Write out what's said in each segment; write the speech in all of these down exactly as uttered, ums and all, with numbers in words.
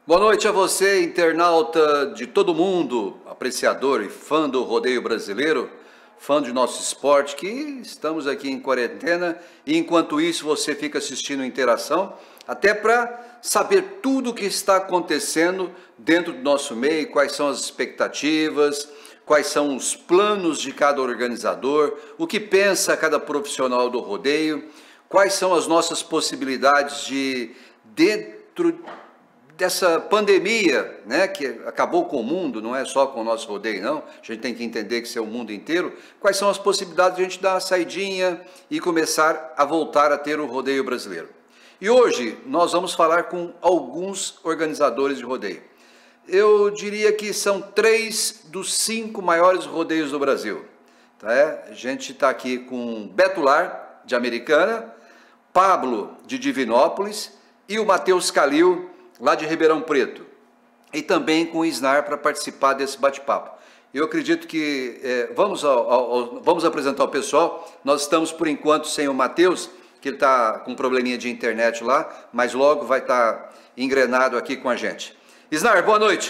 Boa noite a você, internauta de todo mundo, apreciador e fã do rodeio brasileiro, fã de nosso esporte, que estamos aqui em quarentena e enquanto isso você fica assistindo Interação, até para saber tudo o que está acontecendo dentro do nosso meio, quais são as expectativas, quais são os planos de cada organizador, o que pensa cada profissional do rodeio, quais são as nossas possibilidades de, dentro dessa pandemia, né, que acabou com o mundo, não é só com o nosso rodeio, não, a gente tem que entender que isso é o mundo inteiro, quais são as possibilidades de a gente dar uma saidinha e começar a voltar a ter o rodeio brasileiro. E hoje nós vamos falar com alguns organizadores de rodeio. Eu diria que são três dos cinco maiores rodeios do Brasil. Tá? A gente está aqui com Beto Lar, de Americana, Pablo, de Divinópolis, e o Matheus Calil, lá de Ribeirão Preto, e também com o Isnar para participar desse bate-papo. Eu acredito que, é, vamos, ao, ao, vamos apresentar o pessoal, nós estamos por enquanto sem o Matheus, que ele está com um probleminha de internet lá, mas logo vai estar engrenado aqui com a gente. Isnar, boa noite.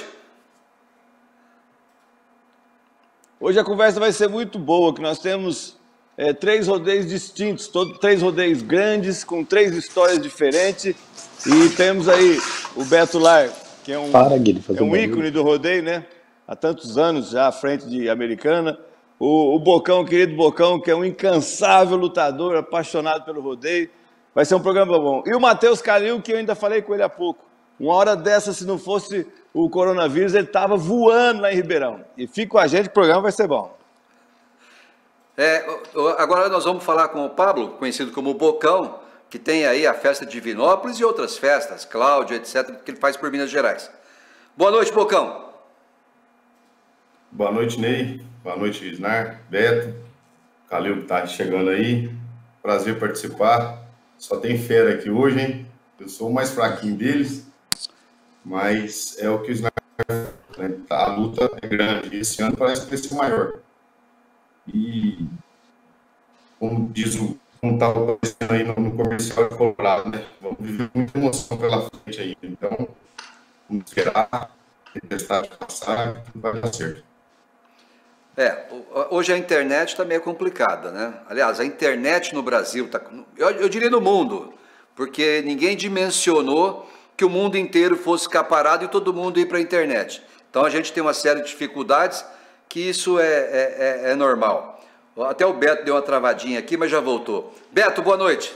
Hoje a conversa vai ser muito boa, que nós temos é, três rodeios distintos, todo, três rodeios grandes, com três histórias diferentes. E temos aí o Beto Lar, que é um, Para, Guilherme, é um ícone do rodeio, né? Há tantos anos já à frente de Americana. O, o Bocão, o querido Bocão, que é um incansável lutador, apaixonado pelo rodeio. Vai ser um programa bom. E o Matheus Calil, que eu ainda falei com ele há pouco. Uma hora dessa, se não fosse o coronavírus, ele estava voando lá em Ribeirão. E fica com a gente, o programa vai ser bom. É, agora nós vamos falar com o Pablo, conhecido como Bocão, que tem aí a festa de Divinópolis e outras festas, Cláudia, etcétera, que ele faz por Minas Gerais. Boa noite, Bocão. Boa noite, Ney. Boa noite, Isnar, Beto, Calil que está chegando aí. Prazer participar. Só tem fera aqui hoje, hein? Eu sou o mais fraquinho deles, mas é o que o Isnar fala, né? A luta é grande. Esse ano parece que vai ser maior. E, como diz o como estava aparecendo aí no, no comercial de Colorado, né? Vamos viver muita emoção pela frente aí. Então, vamos esperar, testar, passar, tudo vai dar certo. É, hoje a internet está meio complicada, né? Aliás, a internet no Brasil, está, eu, eu diria no mundo, porque ninguém dimensionou que o mundo inteiro fosse ficar parado e todo mundo ir para a internet. Então a gente tem uma série de dificuldades que isso é, é, é, é normal. Até o Beto deu uma travadinha aqui, mas já voltou. Beto, boa noite.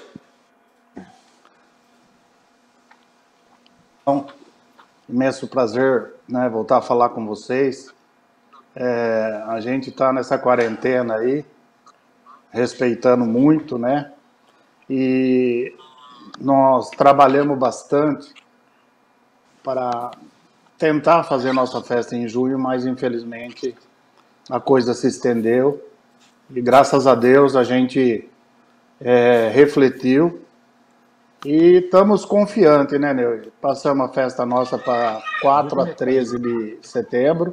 Bom, imenso prazer, né, voltar a falar com vocês. É, a gente está nessa quarentena aí, respeitando muito, né? E nós trabalhamos bastante para tentar fazer nossa festa em junho, mas infelizmente a coisa se estendeu. E graças a Deus a gente é, refletiu e estamos confiantes, né, Neu? Passamos a festa nossa para quatro a treze de setembro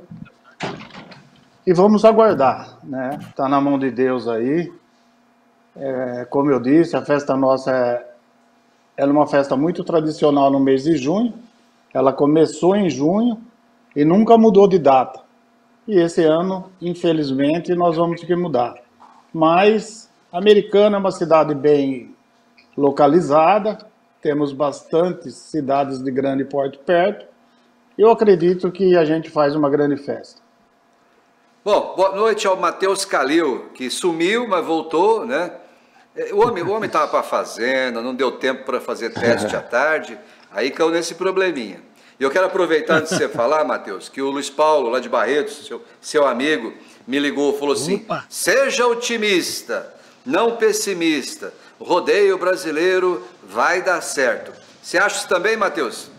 e vamos aguardar, né? Está na mão de Deus aí. É, como eu disse, a festa nossa é, é uma festa muito tradicional no mês de junho. Ela começou em junho e nunca mudou de data. E esse ano, infelizmente, nós vamos ter que mudar. Mas Americana é uma cidade bem localizada, temos bastantes cidades de grande porte perto. Eu acredito que a gente faz uma grande festa. Bom, boa noite ao Matheus Calil, que sumiu, mas voltou, né? O homem o homem estava para a fazenda, não deu tempo para fazer teste à tarde, aí caiu nesse probleminha. E eu quero aproveitar antes de você falar, Matheus, que o Luiz Paulo, lá de Barretos, seu, seu amigo, me ligou e falou assim: Opa. Seja otimista, não pessimista. O rodeio brasileiro vai dar certo. Você acha isso também, Matheus?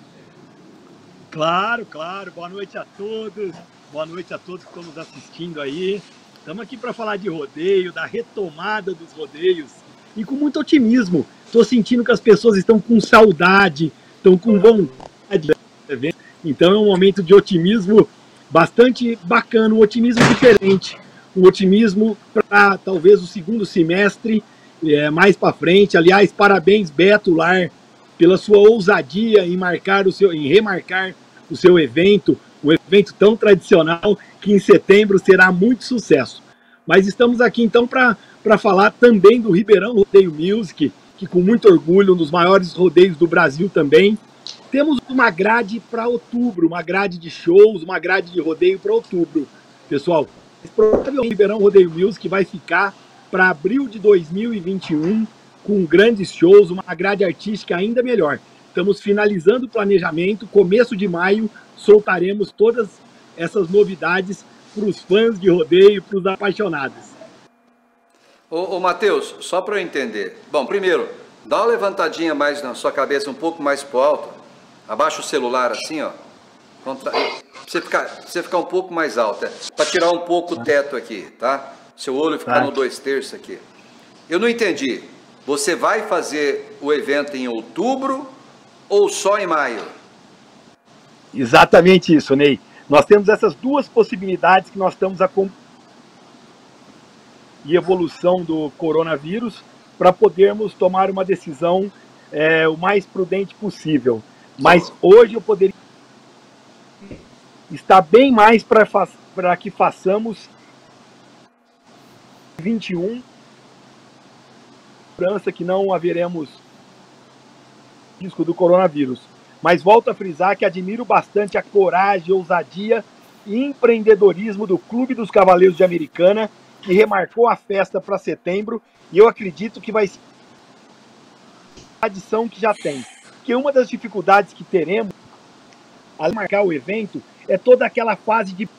Claro, claro. Boa noite a todos. Boa noite a todos que estão nos assistindo aí. Estamos aqui para falar de rodeio, da retomada dos rodeios. E com muito otimismo. Estou sentindo que as pessoas estão com saudade, estão com vontade. Então é um momento de otimismo bastante bacana, um otimismo diferente, um otimismo para talvez o segundo semestre, é, mais para frente. Aliás, parabéns, Beto Lar, pela sua ousadia em marcar o seu, em remarcar o seu evento, um evento tão tradicional que em setembro será muito sucesso. Mas estamos aqui então para falar também do Ribeirão Rodeio Music, que com muito orgulho, um dos maiores rodeios do Brasil também. Temos uma grade para outubro, uma grade de shows, uma grade de rodeio para outubro. Pessoal, provavelmente o Ribeirão Rodeio Music vai ficar para abril de dois mil e vinte e um, com grandes shows, uma grade artística ainda melhor. Estamos finalizando o planejamento, começo de maio, soltaremos todas essas novidades para os fãs de rodeio, para os apaixonados. Ô, ô Matheus, só para eu entender. Bom, primeiro, dá uma levantadinha mais na sua cabeça, um pouco mais pro alto. Abaixa o celular assim, ó. Contra... Você ficar, você ficar um pouco mais alto, é, para tirar um pouco o teto aqui, tá? Seu olho ficar no dois terços aqui. Eu não entendi. Você vai fazer o evento em outubro ou só em maio? Exatamente isso, Ney. Nós temos essas duas possibilidades que nós estamos acompanhando e evolução do coronavírus para podermos tomar uma decisão é, o mais prudente possível. Mas hoje eu poderia estar bem mais para que façamos vinte e um, esperança que não haveremos risco do coronavírus. Mas volto a frisar que admiro bastante a coragem, ousadia e empreendedorismo do Clube dos Cavaleiros de Americana, que remarcou a festa para setembro, e eu acredito que vai ser a tradição que já tem. Porque uma das dificuldades que teremos ao marcar o evento é toda aquela fase de...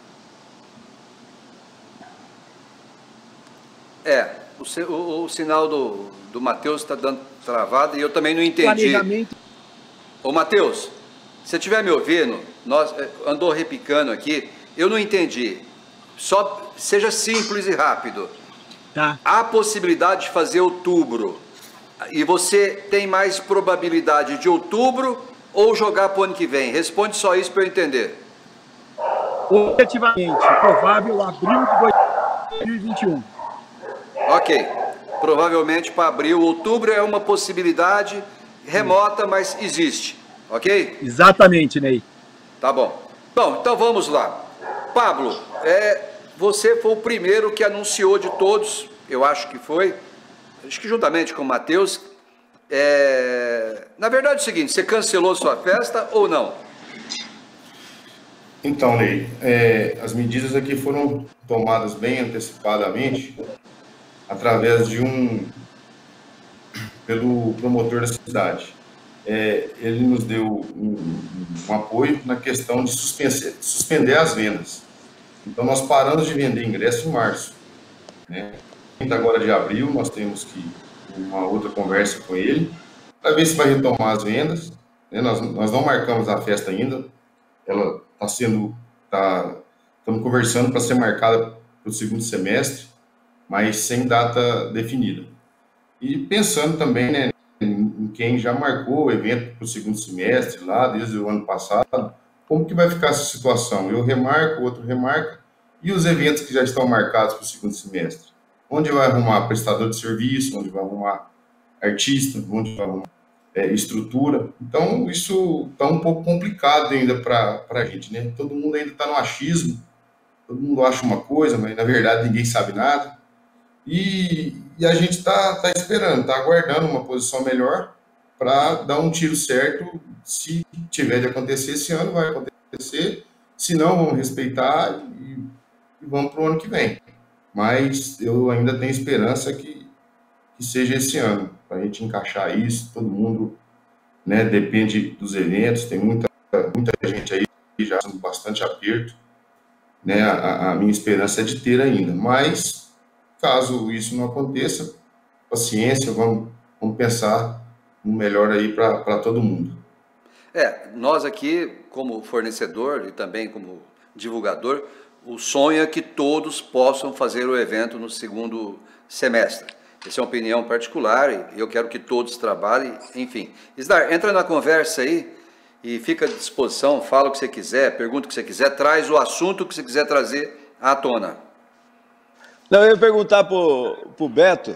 É, o, o, o sinal do, do Matheus está dando travado e eu também não entendi. Planejamento... Ô, Matheus, se você estiver me ouvindo, nós, andou repicando aqui, eu não entendi. Só seja simples e rápido. Tá. Há possibilidade de fazer outubro. E você tem mais probabilidade de outubro ou jogar para o ano que vem? Responde só isso para eu entender. Objetivamente, provável abril de dois mil e vinte e um. Ok. Provavelmente para abril, outubro é uma possibilidade remota, mas existe, ok? Exatamente, Ney. Tá bom. Bom, então vamos lá. Pablo, é, você foi o primeiro que anunciou de todos, eu acho que foi, acho que juntamente com o Matheus. É, na verdade é o seguinte, você cancelou sua festa ou não? Então, Ney, é, as medidas aqui foram tomadas bem antecipadamente através de um... pelo promotor da cidade. É, ele nos deu um, um apoio na questão de suspender, suspender as vendas. Então, nós paramos de vender ingresso em março. Né? Agora de abril, nós temos que uma outra conversa com ele para ver se vai retomar as vendas. Né? Nós, nós não marcamos a festa ainda. Ela está sendo... Tá, estamos conversando para ser marcada para o segundo semestre, mas sem data definida. E pensando também, né, em quem já marcou o evento para o segundo semestre, lá desde o ano passado, como que vai ficar essa situação? Eu remarco, o outro remarca, e os eventos que já estão marcados para o segundo semestre? Onde vai arrumar prestador de serviço, onde vai arrumar artista, onde vai arrumar é, estrutura? Então, isso está um pouco complicado ainda para a gente, né? Todo mundo ainda está no achismo, todo mundo acha uma coisa, mas na verdade ninguém sabe nada. E, e a gente está tá esperando, está aguardando uma posição melhor para dar um tiro certo. Se tiver de acontecer esse ano, vai acontecer. Se não, vamos respeitar e, e vamos para o ano que vem. Mas eu ainda tenho esperança que, que seja esse ano, para a gente encaixar isso. Todo mundo, né, depende dos eventos, tem muita, muita gente aí já com bastante aperto. Né, a, a minha esperança é de ter ainda, mas... Caso isso não aconteça, paciência, vamos, vamos pensar no melhor aí para todo mundo. É, nós aqui, como fornecedor e também como divulgador, o sonho é que todos possam fazer o evento no segundo semestre. Essa é uma opinião particular e eu quero que todos trabalhem, enfim. Isdar, entra na conversa aí e fica à disposição, fala o que você quiser, pergunta o que você quiser, traz o assunto que você quiser trazer à tona. Não, eu ia perguntar para o Beto,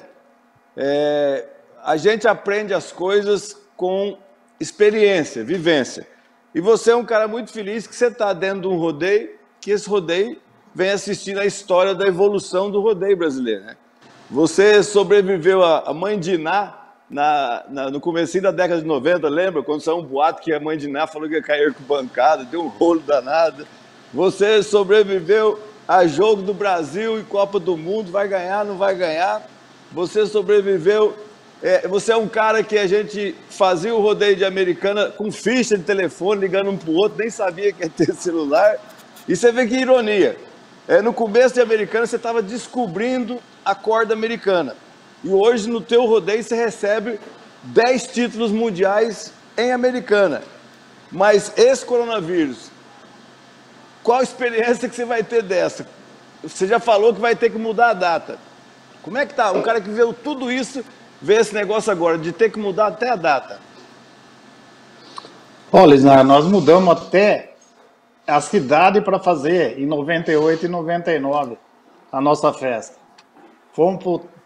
é, a gente aprende as coisas com experiência, vivência. E você é um cara muito feliz que você está dentro de um rodeio, que esse rodeio vem assistindo a história da evolução do rodeio brasileiro, né? Você sobreviveu a, a Mãe de Iná na, na, no comecinho da década de noventa, lembra? Quando saiu um boato que a Mãe de Iná falou que ia cair com bancada, deu um rolo danado. Você sobreviveu a Jogo do Brasil e Copa do Mundo, vai ganhar, não vai ganhar. Você sobreviveu... É, você é um cara que a gente fazia o rodeio de Americana com ficha de telefone, ligando um para o outro, nem sabia que ia ter celular. E você vê que ironia. É, no começo de Americana, você estava descobrindo a corda americana. E hoje, no teu rodeio, você recebe dez títulos mundiais em Americana. Mas esse coronavírus, qual a experiência que você vai ter dessa? Você já falou que vai ter que mudar a data. Como é que tá? Um cara que viu tudo isso, vê esse negócio agora, de ter que mudar até a data. Olha, Lisnar, nós mudamos até a cidade para fazer em noventa e oito e noventa e nove a nossa festa. Fomos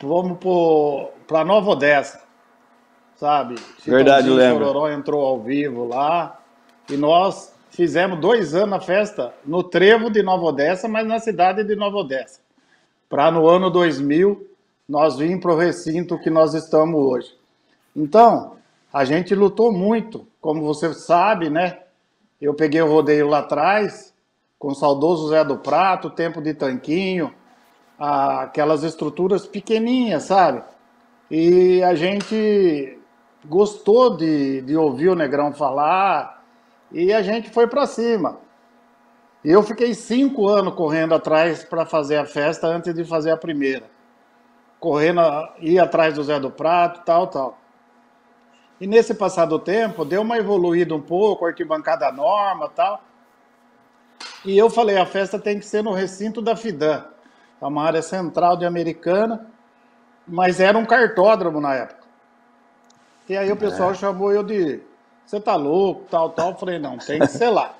para Nova Odessa, sabe? Verdade, eu lembro. Chororó entrou ao vivo lá e nós fizemos dois anos a festa no trevo de Nova Odessa, mas na cidade de Nova Odessa. Para no ano dois mil nós vimos para o recinto que nós estamos hoje. Então, a gente lutou muito, como você sabe, né? Eu peguei o rodeio lá atrás, com o saudoso Zé do Prato, tempo de tanquinho, aquelas estruturas pequenininhas, sabe? E a gente gostou de, de ouvir o Negrão falar e a gente foi para cima. Eu fiquei cinco anos correndo atrás para fazer a festa antes de fazer a primeira. Correndo, ir atrás do Zé do Prato, tal, tal. E nesse passado tempo, deu uma evoluída um pouco, arquibancada norma, tal. E eu falei, a festa tem que ser no recinto da Fidan, é uma área central de Americana, mas era um cartódromo na época. E aí o pessoal é. chamou eu de, você tá louco, tal, tal. Eu falei, não, tem que ser lá.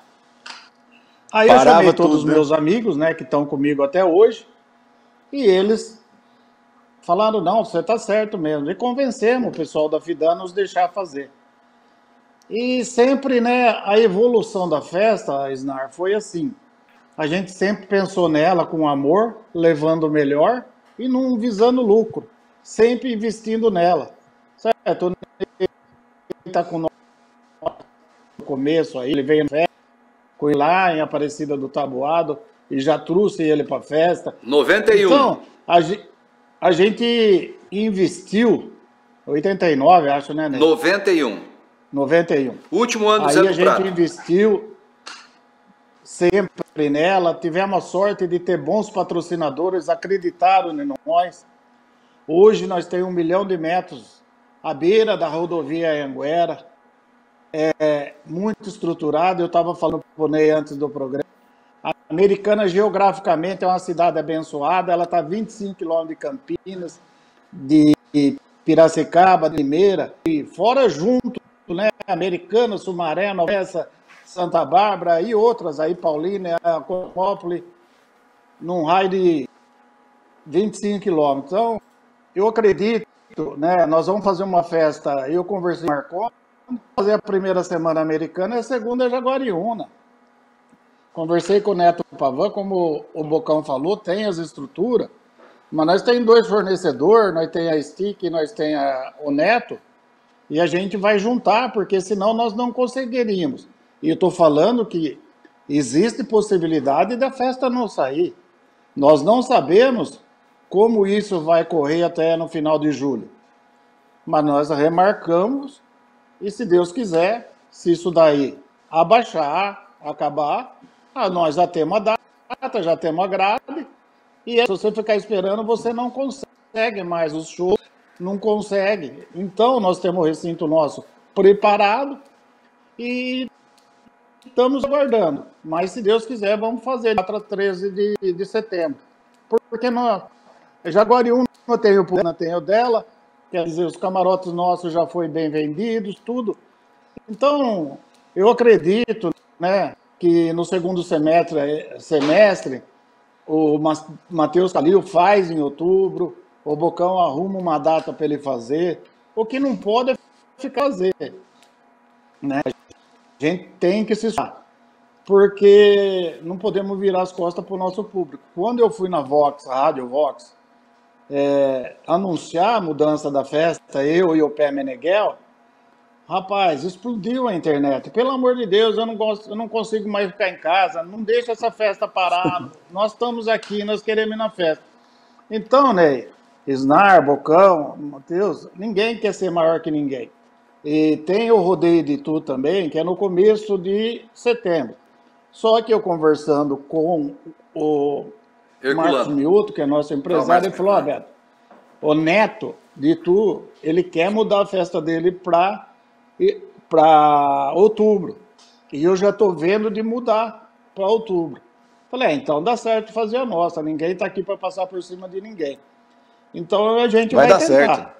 Aí Parava eu chamei todos tudo, os né? meus amigos, né, que estão comigo até hoje, e eles falaram, não, você tá certo mesmo. E convencemos o pessoal da Fidan a nos deixar fazer. E sempre, né, a evolução da festa, Isnar, foi assim. A gente sempre pensou nela com amor, levando o melhor e não visando lucro. Sempre investindo nela. Certo? Ele tá com nós no começo aí, ele veio na festa, foi lá em Aparecida do Taboado e já trouxe ele para a festa. noventa e um. Então, a gente... A gente investiu, oitenta e nove, acho, né, Ney? noventa e um. noventa e um. Último ano do Aí Zé do a gente Prato. investiu sempre nela, tivemos a sorte de ter bons patrocinadores, acreditaram em nós. Hoje nós temos um milhão de metros à beira da rodovia Anguera, é muito estruturado. Eu estava falando para o Ney antes do programa. A Americana, geograficamente, é uma cidade abençoada. Ela está a vinte e cinco quilômetros de Campinas, de Piracicaba, de Limeira, e fora junto, né? Americana, Sumaré, Nova Odessa, Santa Bárbara e outras aí, Paulínia, Cosmópolis, num raio de vinte e cinco quilômetros. Então, eu acredito, né? Nós vamos fazer uma festa, eu conversei com o Marcon, fazer a primeira semana Americana e a segunda é Jaguariúna. Conversei com o Neto Pavan, como o Bocão falou, tem as estruturas, mas nós temos dois fornecedores, nós temos a Stick, nós temos a, o Neto, e a gente vai juntar, porque senão nós não conseguiríamos. E eu estou falando que existe possibilidade da festa não sair. Nós não sabemos como isso vai correr até no final de julho. Mas nós remarcamos, e se Deus quiser, se isso daí abaixar, acabar... Ah, nós já temos a data, já temos a grade, e se você ficar esperando, você não consegue mais os shows, não consegue. Então, nós temos o recinto nosso preparado e estamos aguardando. Mas, se Deus quiser, vamos fazer até treze de setembro. Porque nós, Jaguariúna tem o Puna, tem o dela, quer dizer, os camarotes nossos já foram bem vendidos, tudo. Então, eu acredito, né, que no segundo semestre, semestre o Matheus Calil faz em outubro, o Bocão arruma uma data para ele fazer. O que não pode é ficar fazer, né? A gente tem que se esforçar, porque não podemos virar as costas para o nosso público. Quando eu fui na Vox, a Rádio Vox, é, anunciar a mudança da festa, eu e o Pé Meneghel, rapaz, explodiu a internet. Pelo amor de Deus, eu não, gosto, eu não consigo mais ficar em casa, não deixa essa festa parar. Nós estamos aqui, nós queremos ir na festa. Então, né, Snar, Bocão, Matheus, ninguém quer ser maior que ninguém. E tem o rodeio de Itu também, que é no começo de setembro. Só que eu conversando com o Herculano. Marcos Miuto, que é nosso empresário, ele falou, ó, Beto, o Neto de Itu, ele quer mudar a festa dele para para outubro. E eu já estou vendo de mudar para outubro. Falei, é, então dá certo fazer a nossa. Ninguém está aqui para passar por cima de ninguém. Então a gente vai, vai dar tentar. certo.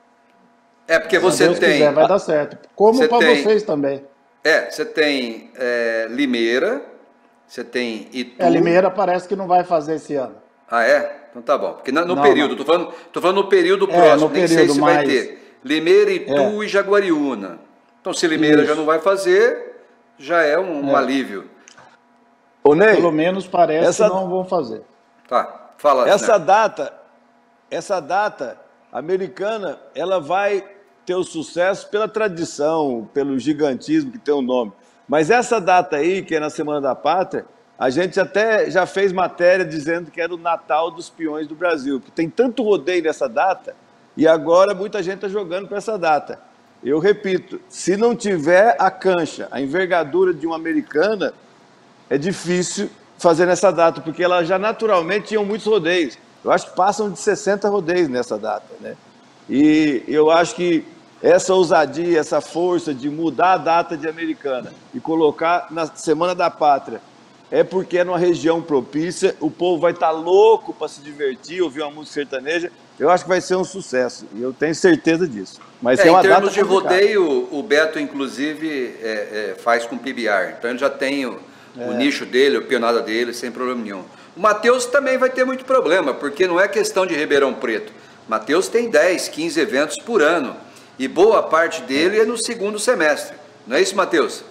É porque Se você Deus tem... quiser, vai dar certo. Como para tem... vocês também. É, você tem é, Limeira, você tem Itu... É, Limeira parece que não vai fazer esse ano. Ah, é? Então tá bom. Porque no não, período, tô falando, tô falando no período é, próximo, no nem período, sei se mas... vai ter. Limeira, Itu é. e Jaguariúna. Então se Limeira Isso. já não vai fazer, já é um, um é. alívio. Ô, Ney, pelo menos parece essa... que não vão fazer. Tá, fala. Essa né? data, essa data americana, ela vai ter o sucesso pela tradição, pelo gigantismo que tem o nome. Mas essa data aí, que é na Semana da Pátria, a gente até já fez matéria dizendo que era o Natal dos Peões do Brasil, que tem tanto rodeio nessa data, e agora muita gente está jogando para essa data. Eu repito, se não tiver a cancha, a envergadura de uma americana, é difícil fazer nessa data, porque ela já naturalmente tinham muitos rodeios. Eu acho que passam de sessenta rodeios nessa data, né? E eu acho que essa ousadia, essa força de mudar a data de americana e colocar na Semana da Pátria é porque é numa região propícia, o povo vai estar louco para se divertir, ouvir uma música sertaneja. Eu acho que vai ser um sucesso, e eu tenho certeza disso. Mas é, é uma em termos data de complicada. rodeio, o Beto, inclusive, é, é, faz com P B R. Então ele já tem o, é. o nicho dele, a pionada dele, sem problema nenhum. O Matheus também vai ter muito problema, porque não é questão de Ribeirão Preto. O Matheus tem dez, quinze eventos por ano, e boa parte dele é no segundo semestre. Não é isso, Matheus?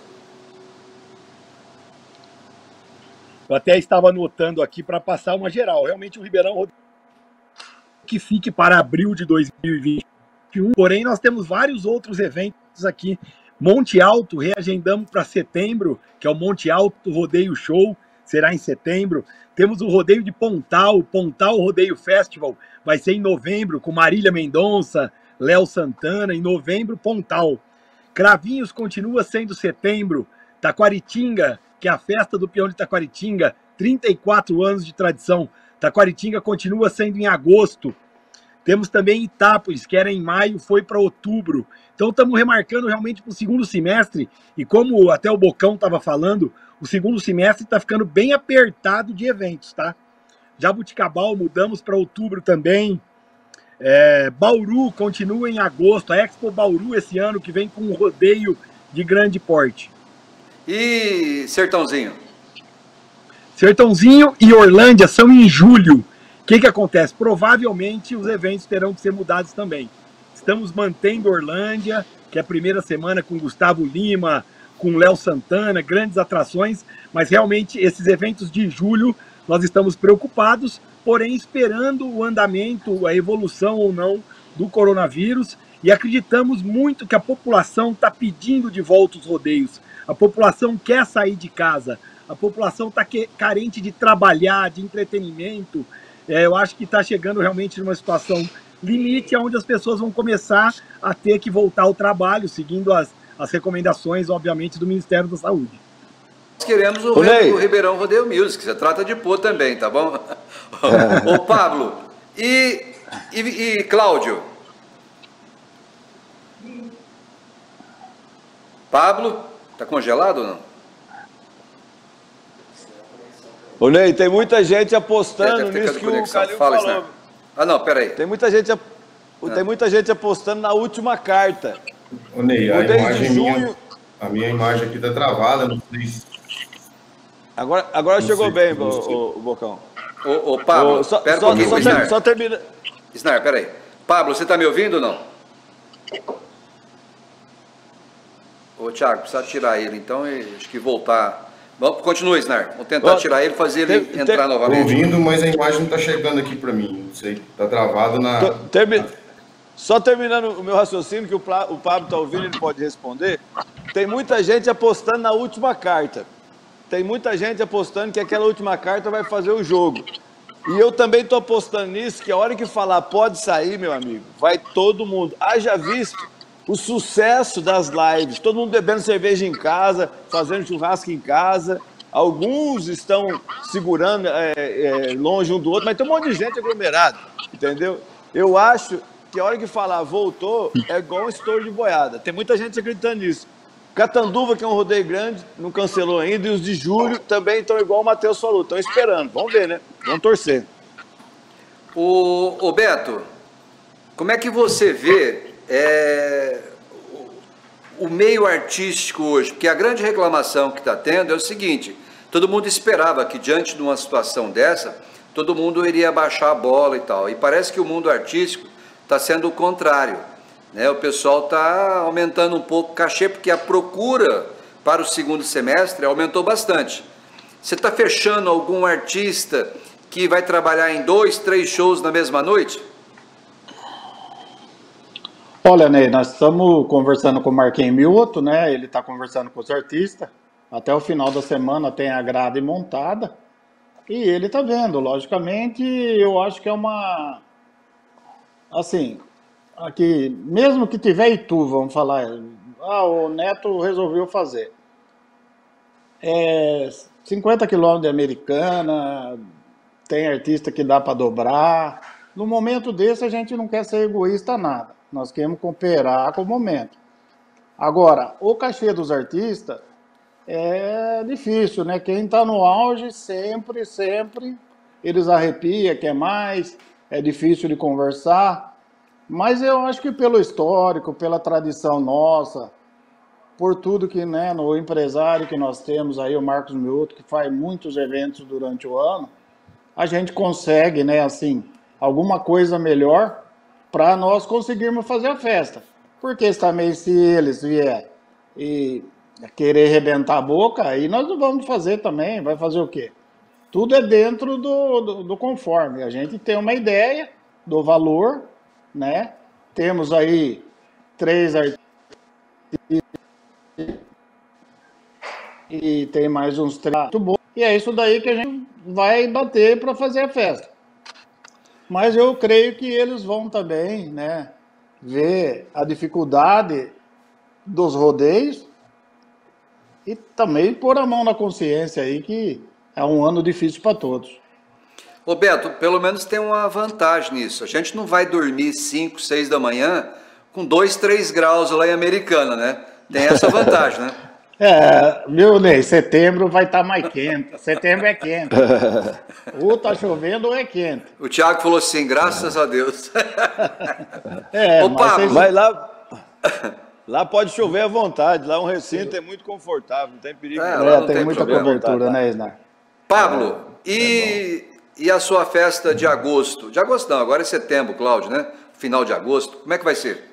Eu até estava anotando aqui para passar uma geral. Realmente o Ribeirão que fique para abril de dois mil e vinte e um. Porém, nós temos vários outros eventos aqui. Monte Alto, reagendamos para setembro, que é o Monte Alto Rodeio Show, será em setembro. Temos o Rodeio de Pontal, Pontal Rodeio Festival, vai ser em novembro, com Marília Mendonça, Léo Santana, em novembro, Pontal. Cravinhos continua sendo setembro. Taquaritinga, que é a festa do peão de Taquaritinga, trinta e quatro anos de tradição. Taquaritinga continua sendo em agosto. Temos também Itápolis, que era em maio, foi para outubro. Então estamos remarcando realmente para o segundo semestre, e como até o Bocão estava falando, o segundo semestre está ficando bem apertado de eventos, tá? Jabuticabal mudamos para outubro também. É, Bauru continua em agosto. A Expo Bauru esse ano, que vem com um rodeio de grande porte. E Sertãozinho? Sertãozinho e Orlândia são em julho. O que, que acontece? Provavelmente os eventos terão que ser mudados também. Estamos mantendo Orlândia, que é a primeira semana com Gustavo Lima, com Léo Santana, grandes atrações, mas realmente esses eventos de julho nós estamos preocupados, porém esperando o andamento, a evolução ou não do coronavírus, e acreditamos muito que a população está pedindo de volta os rodeios. A população quer sair de casa, a população está carente de trabalhar, de entretenimento. É, eu acho que está chegando realmente numa situação limite, onde as pessoas vão começar a ter que voltar ao trabalho, seguindo as, as recomendações, obviamente, do Ministério da Saúde. Nós queremos o, o Ribeirão Rodeio Music, você trata de pôr também, tá bom? É. Ô Pablo, e, e, e Cláudio? Pablo, tá congelado ou não? Ô Ney, tem muita gente apostando é, nisso que o Calil Fala, falou. Né? Ah não, peraí. Tem muita gente, ah. tem muita gente apostando na última carta. Ô Ney, a imagem minha, a minha imagem aqui tá travada, não sei se... Agora, agora não chegou sei, bem, o, o Bocão. Ô, ô Pablo, ô, só, pera um só, pouquinho, só, Snar. Ter, só termina... Snar, peraí. Pablo, você tá me ouvindo ou não? Ô, Thiago, precisa tirar ele, então, e acho que voltar. Vamos, continua, Snar. Vamos tentar Ó, tirar ele, fazer ele tem- entrar tem- Tô novamente. ouvindo, mas a imagem não tá chegando aqui para mim. Não sei, tá travado na... Tô- termi- Só terminando o meu raciocínio, que o, Pla- o Pablo está ouvindo, ele pode responder. Tem muita gente apostando na última carta. Tem muita gente apostando que aquela última carta vai fazer o jogo. E eu também estou apostando nisso, que a hora que falar pode sair, meu amigo, vai todo mundo. Haja visto o sucesso das lives, todo mundo bebendo cerveja em casa, fazendo churrasco em casa. Alguns estão segurando é, é, longe um do outro, mas tem um monte de gente aglomerada, entendeu? Eu acho que a hora que falar voltou, é igual um estouro de boiada. Tem muita gente acreditando nisso. Catanduva, que é um rodeio grande, não cancelou ainda, e os de julho também estão igual o Matheus falou, estão esperando. Vamos ver, né? Vamos torcer. O, o Beto, como é que você vê é, o, o meio artístico hoje? Porque a grande reclamação que está tendo é o seguinte: todo mundo esperava que diante de uma situação dessa, todo mundo iria baixar a bola e tal. E parece que o mundo artístico está sendo o contrário, né? O pessoal está aumentando um pouco o cachê, porque a procura para o segundo semestre aumentou bastante. Você está fechando algum artista que vai trabalhar em dois, três shows na mesma noite? Olha, Ney, nós estamos conversando com o Marquinhos Mioto, né? Ele está conversando com os artistas. Até o final da semana tem a grade montada. E ele está vendo. Logicamente, eu acho que é uma... Assim, aqui, mesmo que tiver Itu, vamos falar, ah, o Neto resolveu fazer. É cinquenta quilômetros de Americana, tem artista que dá para dobrar. No momento desse, a gente não quer ser egoísta nada. Nós queremos cooperar com o momento. Agora, o cachê dos artistas é difícil, né? Quem está no auge, sempre, sempre, eles arrepiam, quer mais, é difícil de conversar. Mas eu acho que pelo histórico, pela tradição nossa, por tudo que, né, no empresário que nós temos aí, o Marcos Mioto, que faz muitos eventos durante o ano, a gente consegue, né, assim, alguma coisa melhor para nós conseguirmos fazer a festa. Porque também, se eles vier e querer arrebentar a boca, aí nós não vamos fazer também, vai fazer o quê? Tudo é dentro do, do, do conforme. A gente tem uma ideia do valor, né? Temos aí três artistas e tem mais uns três. Muito bom. E é isso daí que a gente vai bater para fazer a festa. Mas eu creio que eles vão também, né, ver a dificuldade dos rodeios e também pôr a mão na consciência aí que é um ano difícil para todos. Ô Beto, pelo menos tem uma vantagem nisso. A gente não vai dormir cinco, seis da manhã com dois, três graus lá em Americana, né? Tem essa vantagem, né? É, viu, Ney? Setembro vai estar mais quente. Setembro é quente. Ou tá chovendo ou é quente. O Thiago falou assim, graças a Deus. É, Ô mas Pablo, vocês- Mas lá, lá pode chover à vontade, lá um recinto é muito confortável, não tem perigo. É, não. lá é, não tem tem muita problema. cobertura, né, Isnar? Pablo, e, e a sua festa de agosto? De agosto não, agora é setembro, Cláudio, né? Final de agosto, como é que vai ser?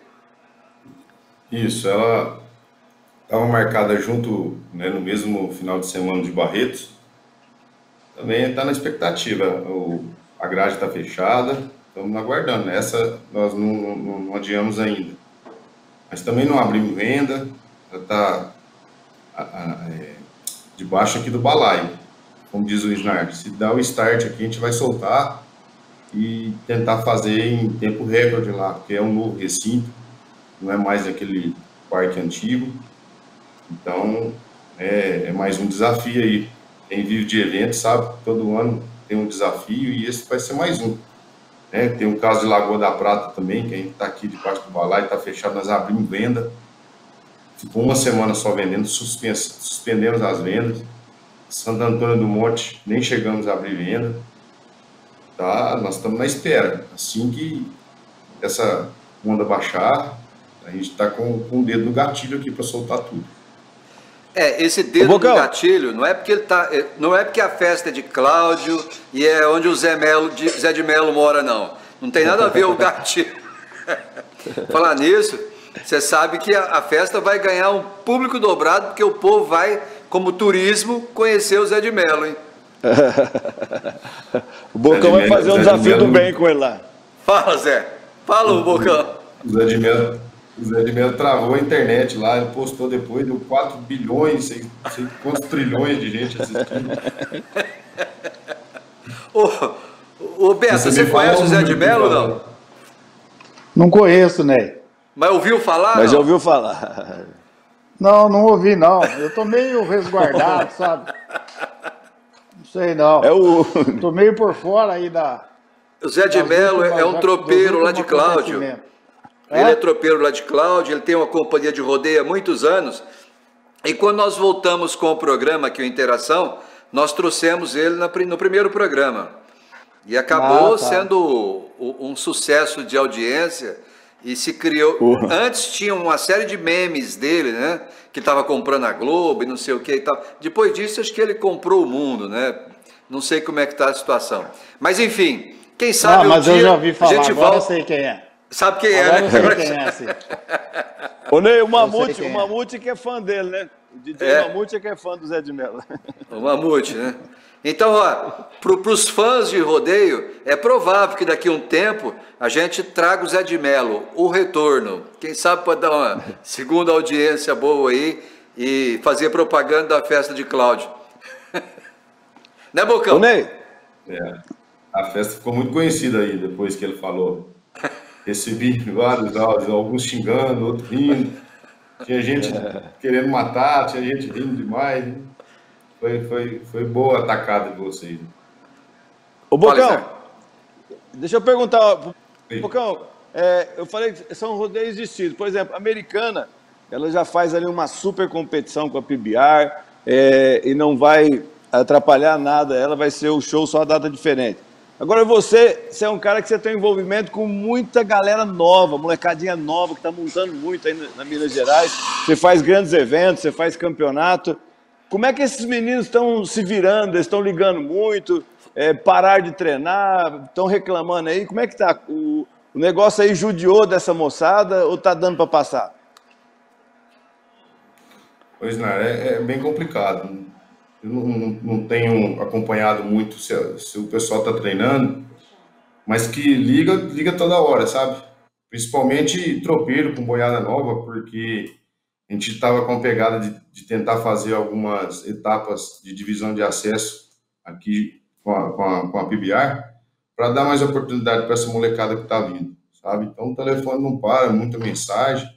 Isso, ela estava marcada junto, né, no mesmo final de semana de Barretos. Também está na expectativa. O, a grade está fechada, estamos aguardando. Essa nós não, não, não adiamos ainda. Mas também não abrimos venda, está é, debaixo aqui do balaio. Como diz o Isnar, se dá o start aqui, a gente vai soltar e tentar fazer em tempo recorde lá, porque é um novo recinto, não é mais aquele parque antigo. Então, é, é mais um desafio aí. Quem vive de eventos sabe que todo ano tem um desafio e esse vai ser mais um. Né? Tem o caso de Lagoa da Prata também, que a gente está aqui debaixo do balaio, está fechado, nós abrimos venda. Ficou uma semana só vendendo, suspens, suspendemos as vendas. Santo Antônio do Monte, nem chegamos a abrir venda. Tá? Nós estamos na espera. Assim que essa onda baixar, a gente está com, com o dedo no gatilho aqui para soltar tudo. É, esse dedo Ô, no Bocão. gatilho, não é porque ele tá, é, não é porque a festa é de Cláudio e é onde o Zé, Melo, de- Zé de Melo mora, não. Não tem nada a ver o gatilho. Falar nisso, você sabe que a, a festa vai ganhar um público dobrado, porque o povo vai, como turismo, conhecer o Zé de Mello, hein? O Bocão vai fazer um desafio do bem com ele lá. Fala, Zé. Fala, o Bocão. O Zé de Mello, o Zé de Mello travou a internet lá, ele postou depois, deu quatro bilhões, sei, sei quantos trilhões de gente assistindo. Ô, ô Beto, você, você conhece o Zé de Mello ou não? Não conheço, Ney. Mas ouviu falar? Mas já não? ouviu falar. Não, não ouvi, não. Eu tô meio resguardado, sabe? Não sei, não. É o... Tô meio por fora aí da... O Zé de Mello é um tropeiro lá de Cláudio. É? Ele é tropeiro lá de Cláudio, ele tem uma companhia de rodeio há muitos anos. E quando nós voltamos com o programa aqui, o Interação, nós trouxemos ele no primeiro programa. E acabou Ah, tá. sendo um sucesso de audiência e se criou... Uhum. Antes tinha uma série de memes dele, né? Que estava comprando a Globo e não sei o que e tal. Depois disso, acho que ele comprou o mundo, né? Não sei como é que está a situação. Mas enfim, quem sabe Ah, mas um eu dia já ouvi falar, a gente agora eu volta... sei quem é. Sabe quem Agora é, eu sei né? quem é, sim. Ô, Ney, o Eu Mamute, sei o quem é. Mamute que é fã dele, né? O D J É. Mamute é que é fã do Zé de Mello. O Mamute, né? Então, ó, para os fãs de rodeio, é provável que daqui a um tempo a gente traga o Zé de Mello, o retorno. Quem sabe pode dar uma segunda audiência boa aí e fazer propaganda da festa de Cláudio. Né, Bocão? Ô, Ney, É, a festa ficou muito conhecida aí, depois que ele falou. Recebi vários áudios, alguns xingando, outros rindo. Tinha gente querendo matar, tinha gente rindo demais. Foi, foi, foi boa a atacada de vocês. ô Fala, Bocão, Zé. deixa eu perguntar, pro Sim. Bocão, é, eu falei que são rodeios distintos. Por exemplo, a Americana, ela já faz ali uma super competição com a P B R é, e não vai atrapalhar nada, ela vai ser o show só a data diferente. Agora você, você é um cara que você tem um envolvimento com muita galera nova, molecadinha nova que está montando muito aí na, na Minas Gerais. Você faz grandes eventos, você faz campeonato. Como é que esses meninos estão se virando? Eles estão ligando muito, é, parar de treinar, estão reclamando aí. Como é que tá? O, o negócio aí judiou dessa moçada ou tá dando para passar? Pois não, é, é bem complicado. Eu não, não, não tenho acompanhado muito se, se o pessoal está treinando, mas que liga, liga toda hora, sabe? Principalmente tropeiro com boiada nova, porque a gente estava com a pegada de, de tentar fazer algumas etapas de divisão de acesso aqui com a, com a, com a P B R, para dar mais oportunidade para essa molecada que está vindo, sabe? Então o telefone não para, muita mensagem.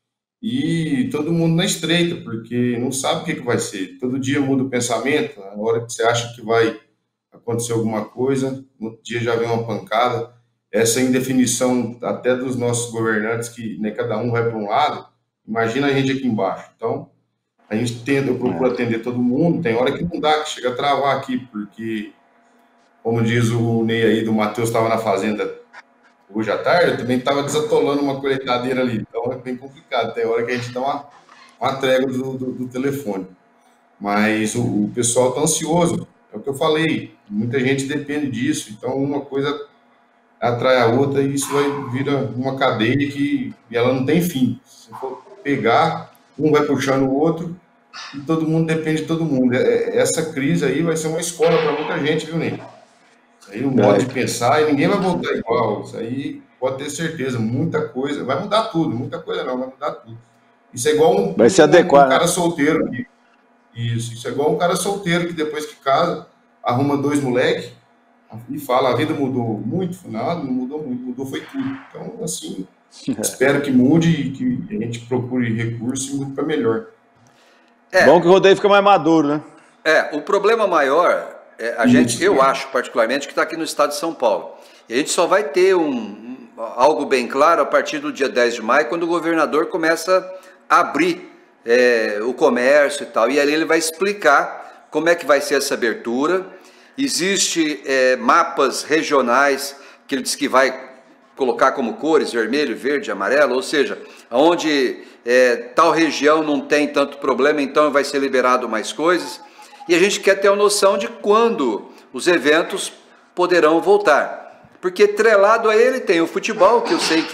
E todo mundo na estreita, porque não sabe o que, que vai ser. Todo dia muda o pensamento, na hora que você acha que vai acontecer alguma coisa, no outro dia já vem uma pancada. Essa indefinição até dos nossos governantes, que nem cada um vai para um lado, imagina a gente aqui embaixo. Então, a gente tenta, eu procuro atender todo mundo, tem hora que não dá, que chega a travar aqui, porque, como diz o Ney aí, do Matheus, estava na fazenda hoje à tarde, eu também estava desatolando uma colheitadeira ali, então é bem complicado, tem hora que a gente dá uma, uma trégua do, do, do telefone, mas o, o pessoal está ansioso, é o que eu falei, muita gente depende disso, então uma coisa atrai a outra e isso vai virar uma cadeia que e ela não tem fim, se for pegar, um vai puxando o outro e todo mundo depende de todo mundo, essa crise aí vai ser uma escola para muita gente, viu, Ney? Isso aí o modo de pensar e ninguém vai voltar igual. Isso aí pode ter certeza, muita coisa. Vai mudar tudo, muita coisa não, vai mudar tudo. Isso é igual um, Vai se um, adequar, um cara né? solteiro. Que, isso, isso é igual um cara solteiro que depois que casa, arruma dois moleques e fala, a vida mudou muito. Nada, não mudou muito, mudou foi tudo. Então, assim, espero que mude e que a gente procure recurso e mude para melhor. É, Bom que o rodeio fica mais maduro, né? é, o problema maior, é, a gente, eu acho particularmente, que está aqui no estado de São Paulo. E a gente só vai ter um, um, algo bem claro a partir do dia dez de maio, quando o governador começa a abrir é, o comércio e tal. E ali ele vai explicar como é que vai ser essa abertura. Existem é, mapas regionais que ele diz que vai colocar como cores, vermelho, verde, amarelo, ou seja, onde é, tal região não tem tanto problema, então vai ser liberado mais coisas. E a gente quer ter a noção de quando os eventos poderão voltar. Porque trelado a ele tem o futebol, que eu sei que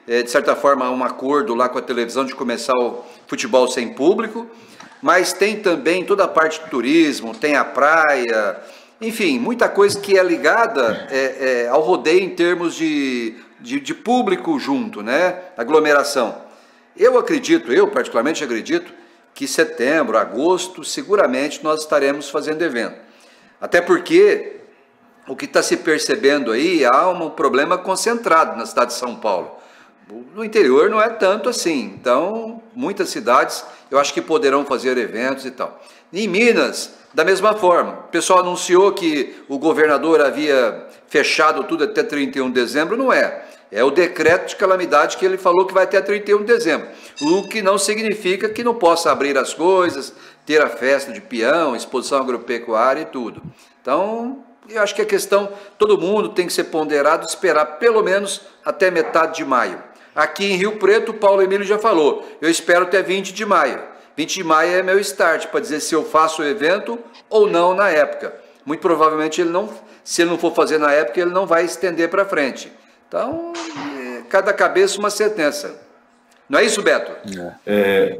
é, de certa forma, um acordo lá com a televisão de começar o futebol sem público, mas tem também toda a parte de turismo, tem a praia, enfim, muita coisa que é ligada é, é, ao rodeio em termos de, de, de público junto, né? Aglomeração. Eu acredito, eu particularmente acredito, que setembro, agosto, seguramente nós estaremos fazendo evento. Até porque o que está se percebendo aí, há um problema concentrado na cidade de São Paulo. No interior não é tanto assim, então muitas cidades eu acho que poderão fazer eventos e tal. Em Minas, da mesma forma, o pessoal anunciou que o governador havia fechado tudo até trinta e um de dezembro, não é. É o decreto de calamidade que ele falou que vai até trinta e um de dezembro, o que não significa que não possa abrir as coisas, ter a festa de peão, exposição agropecuária e tudo. Então, eu acho que a questão, todo mundo tem que ser ponderado, esperar pelo menos até metade de maio. Aqui em Rio Preto, o Paulo Emílio já falou, eu espero até vinte de maio. vinte de maio é meu start, para dizer se eu faço o evento ou não na época. Muito provavelmente, ele não, se ele não for fazer na época, ele não vai estender para frente. Então, é, cada cabeça uma sentença. Não é isso, Beto? É.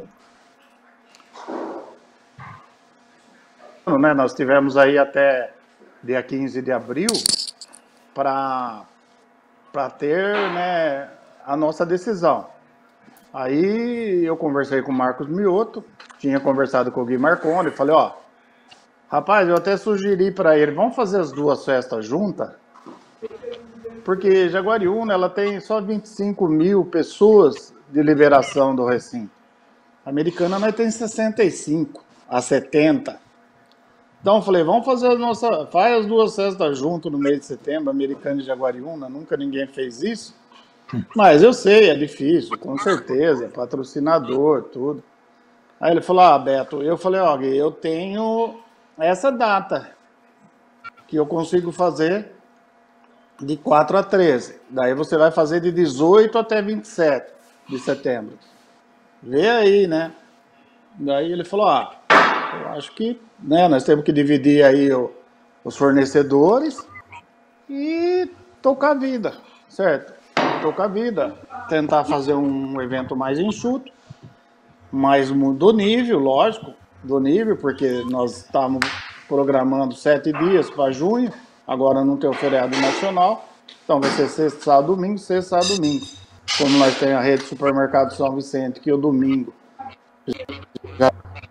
Né, nós tivemos aí até dia quinze de abril para para ter, né, a nossa decisão. Aí eu conversei com o Marcos Mioto, tinha conversado com o Gui Marconi, falei, ó, rapaz, eu até sugeri para ele, vamos fazer as duas festas juntas? Porque Jaguariúna, ela tem só vinte e cinco mil pessoas de liberação do recinto. A Americana nós tem sessenta e cinco a setenta. Então eu falei, vamos fazer a nossa, faz as duas festas juntas no mês de setembro, Americana e Jaguariúna, nunca ninguém fez isso. Mas eu sei, é difícil, com certeza, patrocinador, tudo. Aí ele falou, ah, Beto, eu falei, ó, Gui, eu tenho essa data que eu consigo fazer de quatro a treze. Daí você vai fazer de dezoito até vinte e sete de setembro. Vê aí, né? Daí ele falou, ah, eu acho que, né, nós temos que dividir aí o, os fornecedores e tocar a vida, certo? Tocar a vida, tentar fazer um evento mais enxuto, mais do nível, lógico, do nível, porque nós estamos programando sete dias para junho, agora não tem o feriado nacional, então vai ser sexta, sábado, domingo, sexta, sábado, domingo. Como nós temos a rede de supermercado São Vicente, que o domingo já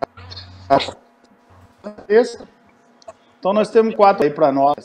então nós temos quatro aí para nós.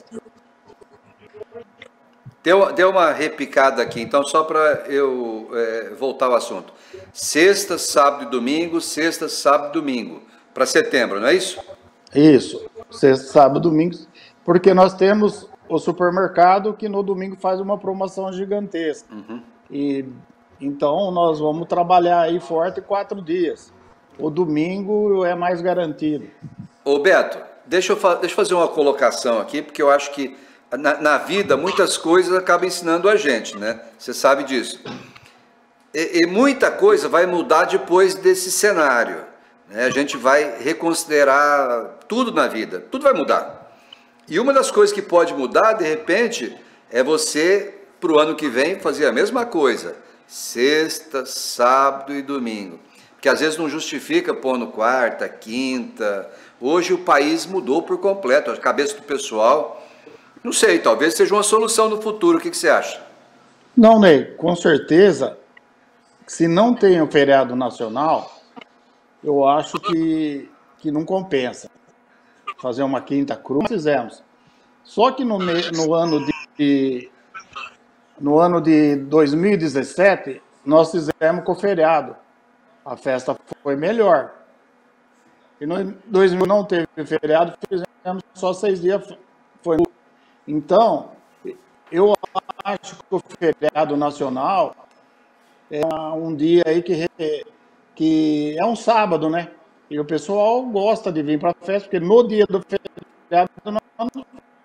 Deu, deu uma repicada aqui, então só para eu é, voltar ao assunto. Sexta, sábado e domingo, sexta, sábado e domingo, para setembro, não é isso? Isso, sexta, sábado, domingo, porque nós temos o supermercado que no domingo faz uma promoção gigantesca. Uhum. E então nós vamos trabalhar aí forte quatro dias. O domingo é mais garantido. Ô Beto, deixa eu, deixa eu fazer uma colocação aqui, porque eu acho que na, na vida muitas coisas acabam ensinando a gente, né? Você sabe disso. E, e muita coisa vai mudar depois desse cenário, né? A gente vai reconsiderar tudo na vida, tudo vai mudar. E uma das coisas que pode mudar, de repente, é você, para o ano que vem, fazer a mesma coisa. Sexta, sábado e domingo. Porque às vezes não justifica pôr no quarta, quinta. Hoje o país mudou por completo, a cabeça do pessoal. Não sei, talvez seja uma solução no futuro. O que, que você acha? Não, Ney, com certeza, se não tem o feriado nacional, eu acho que, que não compensa fazer uma quinta cruz. Fizemos. Só que no, no, ano de, no ano de dois mil e dezessete, nós fizemos com o feriado. A festa foi melhor. E no dois mil não teve feriado, fizemos só seis dias. Foi. Então, eu acho que o feriado nacional é um dia aí que, que é um sábado, né? E o pessoal gosta de vir para a festa, porque no dia do feriado não.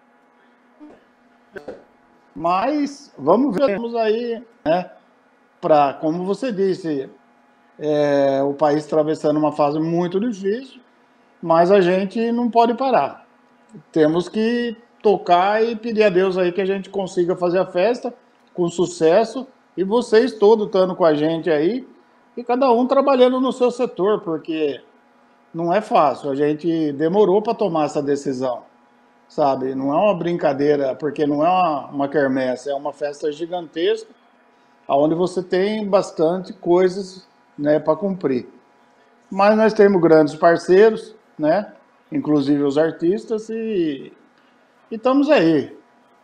Mas vamos ver, vamos aí, né? Para, como você disse, é, o país atravessando uma fase muito difícil, mas a gente não pode parar. Temos que tocar e pedir a Deus aí que a gente consiga fazer a festa com sucesso E vocês todos estando com a gente aí, e cada um trabalhando no seu setor, porque não é fácil. A gente demorou para tomar essa decisão, sabe? Não é uma brincadeira, porque não é uma, uma quermesse, é uma festa gigantesca, onde você tem bastante coisas, né, para cumprir. Mas nós temos grandes parceiros, né? Inclusive os artistas, e, e estamos aí.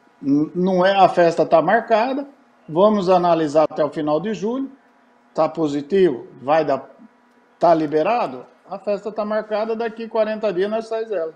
Não é, a festa está marcada, vamos analisar até o final de julho, está positivo, vai dar, tá liberado, a festa está marcada, daqui quarenta dias nós saímos dela.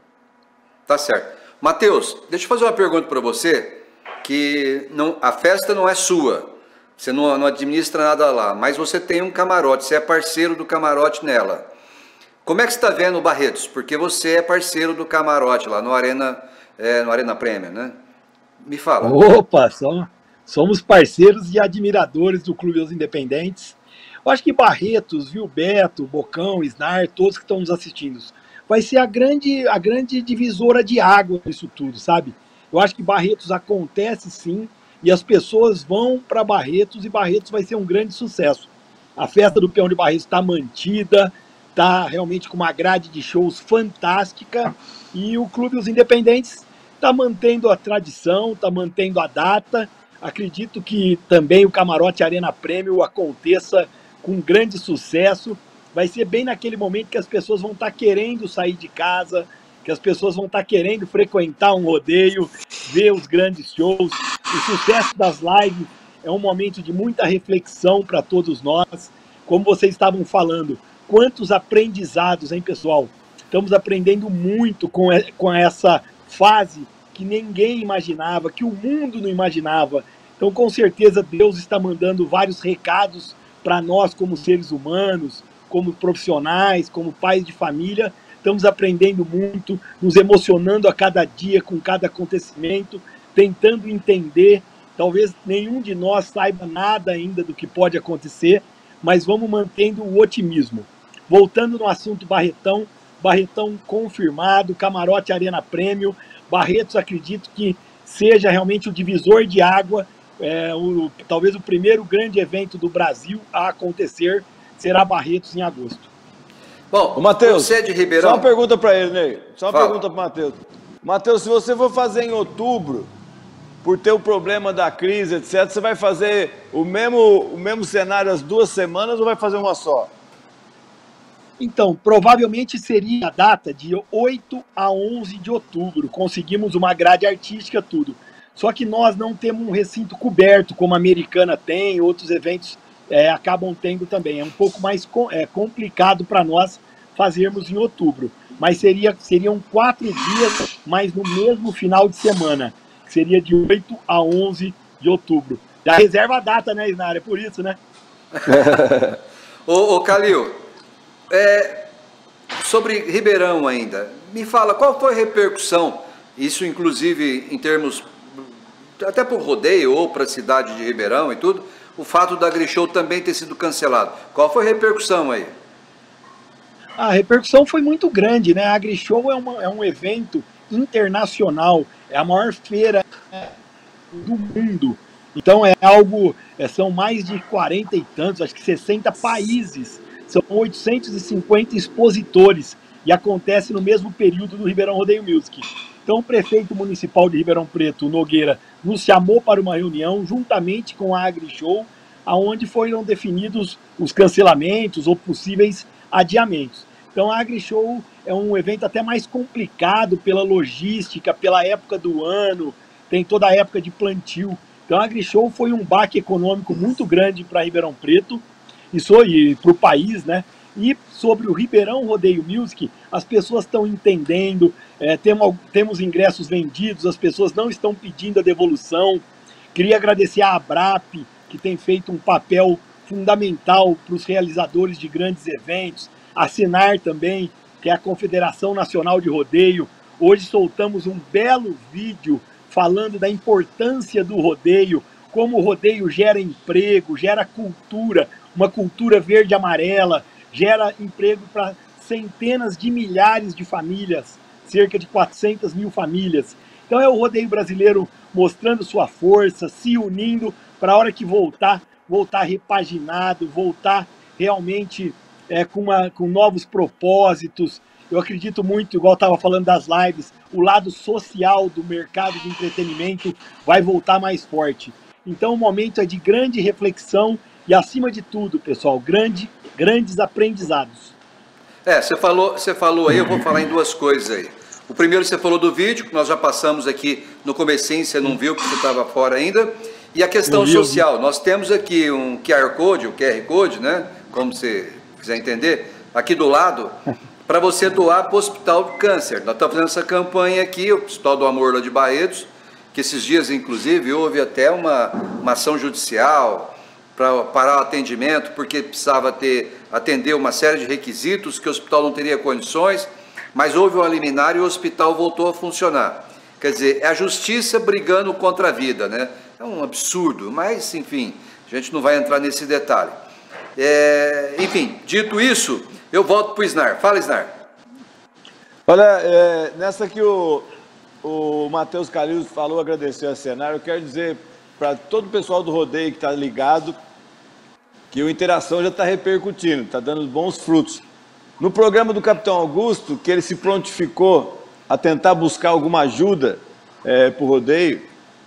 Tá certo. Matheus, deixa eu fazer uma pergunta para você, que não, a festa não é sua, você não, não administra nada lá, mas você tem um camarote, você é parceiro do camarote nela. Como é que você está vendo o Barretos? Porque você é parceiro do camarote lá no Arena, é, no Arena Premier, né? Me fala. Opa, somos, somos parceiros e admiradores do Clube dos Independentes. Eu acho que Barretos, viu, Beto, Bocão, Snar, todos que estão nos assistindo, vai ser a grande, a grande divisora de água disso tudo, sabe? Eu acho que Barretos acontece sim, e as pessoas vão para Barretos, e Barretos vai ser um grande sucesso. A festa do Peão de Barretos está mantida, está realmente com uma grade de shows fantástica, e o Clube dos Independentes está mantendo a tradição, está mantendo a data. Acredito que também o Camarote Arena Prêmio aconteça com grande sucesso. Vai ser bem naquele momento que as pessoas vão estar querendo sair de casa, que as pessoas vão estar querendo frequentar um rodeio, ver os grandes shows. O sucesso das lives é um momento de muita reflexão para todos nós. Como vocês estavam falando, quantos aprendizados, hein, pessoal? Estamos aprendendo muito com, com essa fase que ninguém imaginava, que o mundo não imaginava. Então, com certeza, Deus está mandando vários recados para nós como seres humanos, como profissionais, como pais de família. Estamos aprendendo muito, nos emocionando a cada dia com cada acontecimento, tentando entender. Talvez nenhum de nós saiba nada ainda do que pode acontecer, mas vamos mantendo o otimismo. Voltando no assunto Barretão, Barretão confirmado, Camarote Arena Prêmio. Barretos, acredito que seja realmente o divisor de água, é, o, talvez o primeiro grande evento do Brasil a acontecer será Barretos em agosto. Bom, Ô, Matheus, você é de Ribeirão? Só uma pergunta para ele, Ney. Só uma Fala. pergunta para o Matheus. Matheus, se você for fazer em outubro, por ter o problema da crise, etcétera, você vai fazer o mesmo, o mesmo cenário as duas semanas ou vai fazer uma só? Então, provavelmente seria a data de oito a onze de outubro. Conseguimos uma grade artística, tudo. Só que nós não temos um recinto coberto, como a Americana tem, outros eventos é, acabam tendo também. É um pouco mais com, é, complicado para nós fazermos em outubro. Mas seria, seriam quatro dias, mas no mesmo final de semana. Que seria de oito a onze de outubro. Já reserva a data, né, Isnar? É por isso, né? ô, ô, Calil, é, sobre Ribeirão ainda, me fala, qual foi a repercussão, isso inclusive em termos, até para o rodeio ou para a cidade de Ribeirão e tudo, o fato da AgriShow também ter sido cancelado. Qual foi a repercussão aí? A repercussão foi muito grande, né? A AgriShow é, uma, é um evento internacional, é a maior feira do mundo. Então é algo, é, são mais de quarenta e tantos, acho que sessenta países, são oitocentos e cinquenta expositores e acontece no mesmo período do Ribeirão Rodeio Music. Então o prefeito municipal de Ribeirão Preto, Nogueira, nos chamou para uma reunião juntamente com a AgriShow, aonde foram definidos os cancelamentos ou possíveis adiamentos. Então a AgriShow é um evento até mais complicado pela logística, pela época do ano, tem toda a época de plantio. Então a AgriShow foi um baque econômico muito grande para Ribeirão Preto e para o país, né? E sobre o Ribeirão Rodeio Music, as pessoas estão entendendo, é, temos, temos ingressos vendidos, as pessoas não estão pedindo a devolução. Queria agradecer à ABRAP, que tem feito um papel fundamental para os realizadores de grandes eventos, a Senar também, que é a Confederação Nacional de Rodeio. Hoje soltamos um belo vídeo falando da importância do rodeio, como o rodeio gera emprego, gera cultura, uma cultura verde e amarela, gera emprego para centenas de milhares de famílias, cerca de quatrocentas mil famílias. Então é o rodeio brasileiro mostrando sua força, se unindo para a hora que voltar, voltar repaginado, voltar realmente é, com, uma, com novos propósitos. Eu acredito muito, igual estava falando das lives, o lado social do mercado de entretenimento vai voltar mais forte. Então o momento é de grande reflexão e, acima de tudo, pessoal, grande, grandes aprendizados. É, você falou, você falou aí, eu vou falar em duas coisas aí. O primeiro, você falou do vídeo, que nós já passamos aqui no comecinho, você não viu, porque você estava fora ainda. E a questão vi, social, nós temos aqui um Q R Code, o Q R Code, né? Como você quiser entender, aqui do lado, para você doar para o Hospital do Câncer. Nós estamos fazendo essa campanha aqui, o Hospital do Amor lá de Barretos, que esses dias, inclusive, houve até uma, uma ação judicial para parar o atendimento, porque precisava ter, atender uma série de requisitos que o hospital não teria condições, mas houve um liminar e o hospital voltou a funcionar. Quer dizer, é a justiça brigando contra a vida, né? É um absurdo, mas, enfim, a gente não vai entrar nesse detalhe. É, enfim, dito isso, eu volto para o Snar. Fala, Snar. Olha, é, nessa que o, o Matheus Calil falou, agradeceu a cenário, eu quero dizer para todo o pessoal do rodeio que está ligado, que o Interação já está repercutindo, está dando bons frutos. No programa do Capitão Augusto, que ele se prontificou a tentar buscar alguma ajuda é, para o rodeio,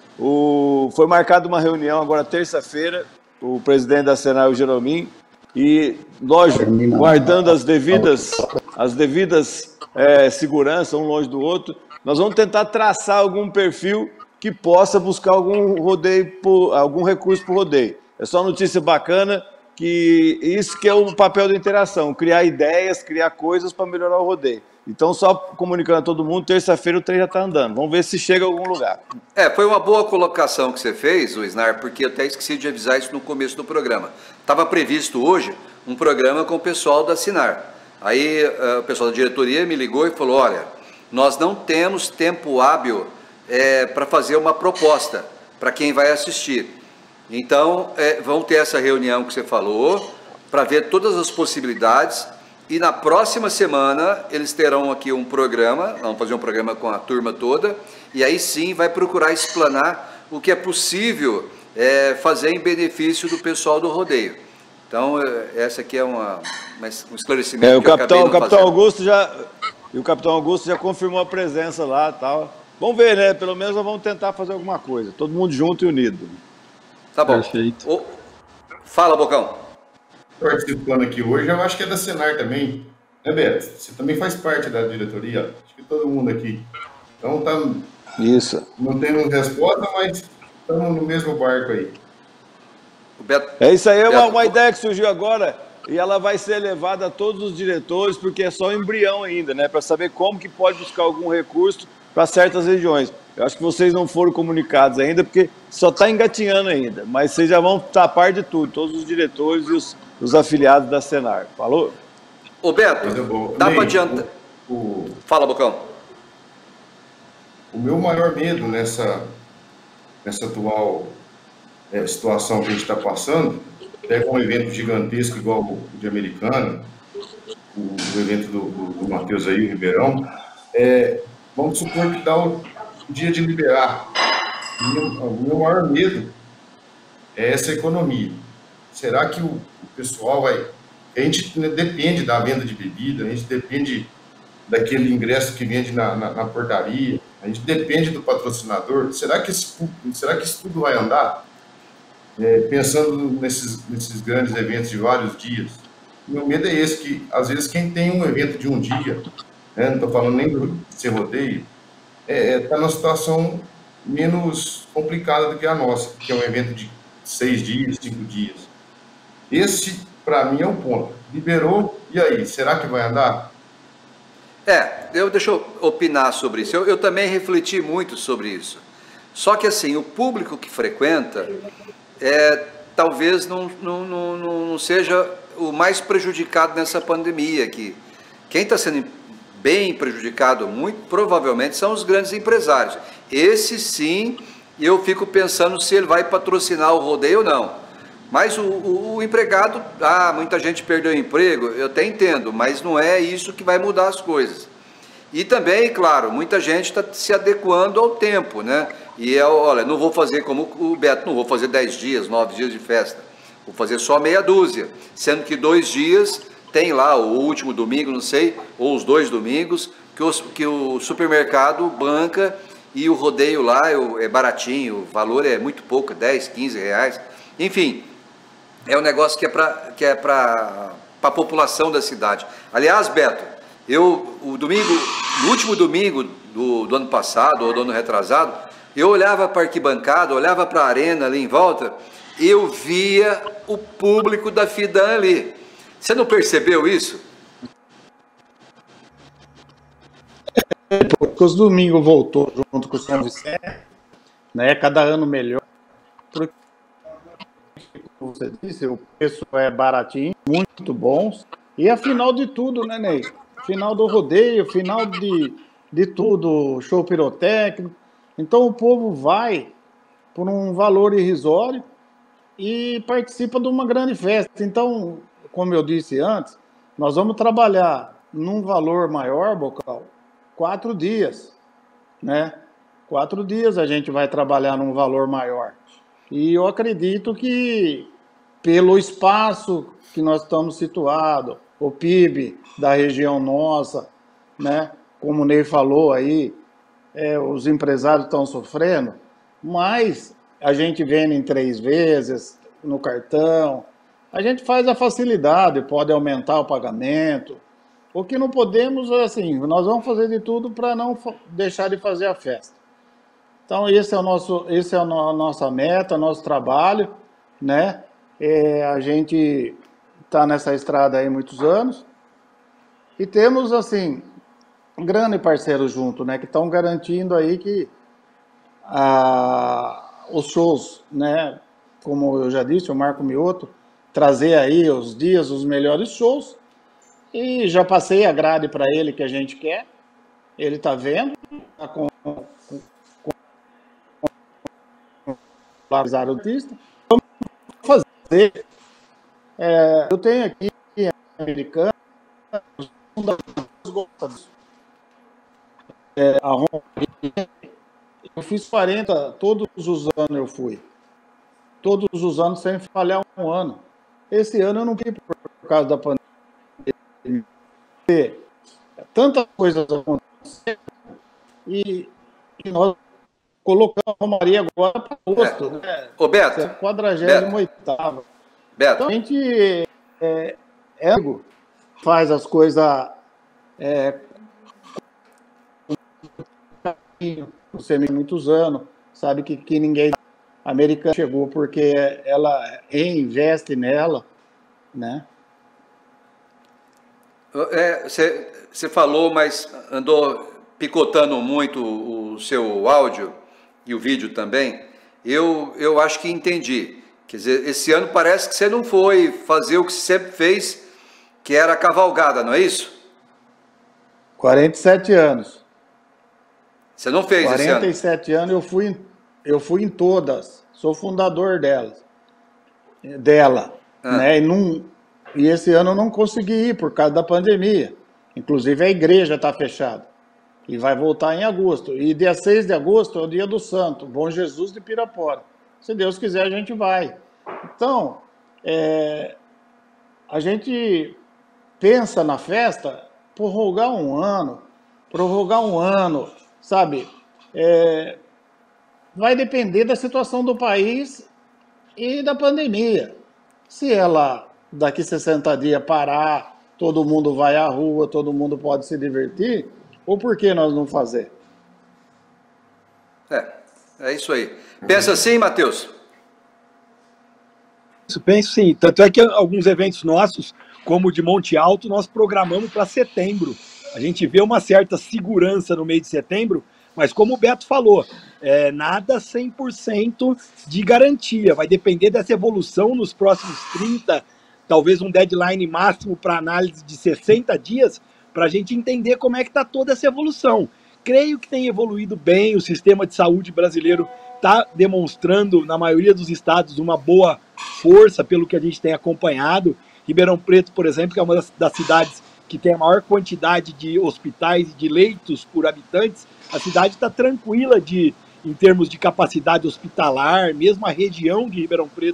o, foi marcada uma reunião agora terça-feira, o presidente da Senai, o Jeromim, e, lógico, guardando as devidas, as devidas é, seguranças, um longe do outro, nós vamos tentar traçar algum perfil que possa buscar algum rodeio, algum recurso para o rodeio. É só notícia bacana, que isso que é o papel da interação, criar ideias, criar coisas para melhorar o rodeio. Então, só comunicando a todo mundo, terça-feira o trem já está andando. Vamos ver se chega a algum lugar. É, foi uma boa colocação que você fez, o Snar, porque eu até esqueci de avisar isso no começo do programa. Estava previsto hoje um programa com o pessoal da Sinar. Aí uh, o pessoal da diretoria me ligou e falou, olha, nós não temos tempo hábil é, para fazer uma proposta para quem vai assistir. Então, é, vão ter essa reunião que você falou, para ver todas as possibilidades, e na próxima semana eles terão aqui um programa, vamos fazer um programa com a turma toda, e aí sim vai procurar explanar o que é possível é, fazer em benefício do pessoal do rodeio. Então, essa aqui é uma, um esclarecimento é, o que eu capitão, acabei não o capitão fazendo. Augusto já E o Capitão Augusto já confirmou a presença lá e tal. Vamos ver, né? Pelo menos nós vamos tentar fazer alguma coisa. Todo mundo junto e unido. Tá bom. Perfeito. O... Fala, Bocão. Participando aqui hoje, eu acho que é da Senar também. Né, Beto? Você também faz parte da diretoria. Acho que todo mundo aqui. Então, tá... Isso. Não temos resposta, mas estamos no mesmo barco aí. O Beto... É isso aí, é uma, Beto... uma ideia que surgiu agora e ela vai ser levada a todos os diretores, porque é só embrião ainda, né? Para saber como que pode buscar algum recurso para certas regiões. Eu acho que vocês não foram comunicados ainda, porque só está engatinhando ainda, mas vocês já vão estar a par de tudo, todos os diretores e os, os afiliados da Senar. Falou? Ô, Beto, Coisa boa. dá Ney, para adiantar... O, o, Fala, Bocão. o meu maior medo nessa, nessa atual é, situação que a gente está passando, pega um evento gigantesco igual o de Americana, o, o evento do, do, do Matheus aí, o Ribeirão, é, vamos supor que dá o, o dia de liberar. O meu, o meu maior medo é essa economia. Será que o, o pessoal vai... A gente depende da venda de bebida, a gente depende daquele ingresso que vende na, na, na portaria, a gente depende do patrocinador. Será que, esse, será que isso tudo vai andar? É, pensando nesses, nesses grandes eventos de vários dias. Meu medo é esse, que às vezes quem tem um evento de um dia, né, não estou falando nem do ser rodeio, está é, tá numa situação menos complicada do que a nossa, que é um evento de seis dias, cinco dias. Esse, para mim, é o ponto. Liberou, e aí? Será que vai andar? É, eu, deixa eu opinar sobre isso. Eu, eu também refleti muito sobre isso. Só que, assim, o público que frequenta, é, talvez não, não, não, não seja o mais prejudicado nessa pandemia aqui. Quem está sendo bem prejudicado, muito provavelmente, são os grandes empresários. Esse, sim, eu fico pensando se ele vai patrocinar o rodeio ou não. Mas o, o, o empregado, ah, muita gente perdeu o emprego, eu até entendo, mas não é isso que vai mudar as coisas. E também, claro, muita gente está se adequando ao tempo, né? E é, olha, não vou fazer como o Beto, não vou fazer dez dias, nove dias de festa. vou fazer só meia dúzia, sendo que dois dias tem lá o último domingo, não sei, ou os dois domingos, que, os, que o supermercado banca e o rodeio lá é baratinho, o valor é muito pouco, dez, quinze reais, enfim, é um negócio que é para que é para a população da cidade. Aliás, Beto, eu, o domingo, no último domingo do, do ano passado, ou do ano retrasado, eu olhava para a arquibancada, olhava para a arena ali em volta, eu via o público da Fidan ali. Você não percebeu isso? Porque os domingos voltou junto com o São Vicente, né? Cada ano melhor. Porque, como você disse, o preço é baratinho, muito bons. E a final de tudo, né, Ney? Final do rodeio, final de, de tudo, show pirotécnico. Então o povo vai por um valor irrisório e participa de uma grande festa. Então, como eu disse antes, nós vamos trabalhar num valor maior, Bocal, quatro dias, né? Quatro dias a gente vai trabalhar num valor maior. E eu acredito que, pelo espaço que nós estamos situados, o P I B da região nossa, né? Como o Ney falou aí, é, os empresários estão sofrendo, mas a gente vende em três vezes no cartão, a gente faz a facilidade, pode aumentar o pagamento. O que não podemos é assim, nós vamos fazer de tudo para não deixar de fazer a festa. Então, esse é o nosso, esse é a nossa meta, nosso trabalho, né? É, a gente está nessa estrada aí há muitos anos e temos, assim, um grande parceiro junto, né? Que estão garantindo aí que a, os shows, né? Como eu já disse, o Marco Mioto, trazer aí os dias, os melhores shows. E já passei a grade para ele que a gente quer. Ele está vendo. Tá com, com, com o artista. Vamos fazer. É, eu tenho aqui americano. É, a eu fiz quarenta, todos os anos eu fui. Todos os anos sem falhar um ano. Esse ano eu não fui por causa da pandemia. Tantas coisas aconteceram e, e nós colocamos a Maria agora para agosto, é. né? Ô, Beto, é quadragésima oitava. Beto. Então a gente é, é, faz as coisas é, você tem muitos anos, sabe que, que ninguém americano chegou porque ela reinveste nela, né? Você é, falou, mas andou picotando muito o seu áudio e o vídeo também. Eu, eu acho que entendi. Quer dizer, esse ano parece que você não foi fazer o que você sempre fez, que era a cavalgada, não é isso? quarenta e sete anos. Você não fez esse ano? quarenta e sete anos eu fui, eu fui em todas. Sou fundador delas. Dela. Ah. Né? E não... E esse ano eu não consegui ir por causa da pandemia. Inclusive a igreja está fechada. E vai voltar em agosto. E dia seis de agosto é o dia do santo, Bom Jesus de Pirapora. Se Deus quiser, a gente vai. Então, é, a gente pensa na festa, prorrogar um ano, prorrogar um ano, sabe? É, vai depender da situação do país e da pandemia. Se ela... daqui sessenta dias parar, todo mundo vai à rua, todo mundo pode se divertir, ou por que nós não fazer? É, é isso aí. Pensa assim, Matheus? Isso, penso sim. Tanto é que alguns eventos nossos, como o de Monte Alto, nós programamos para setembro. A gente vê uma certa segurança no mês de setembro, mas como o Beto falou, é, nada cem por cento de garantia. Vai depender dessa evolução nos próximos trinta, talvez um deadline máximo para análise de sessenta dias, para a gente entender como é que está toda essa evolução. Creio que tem evoluído bem, o sistema de saúde brasileiro está demonstrando, na maioria dos estados, uma boa força, pelo que a gente tem acompanhado. Ribeirão Preto, por exemplo, que é uma das, das cidades que tem a maior quantidade de hospitais e de leitos por habitantes, a cidade está tranquila de, em termos de capacidade hospitalar, mesmo a região de Ribeirão Preto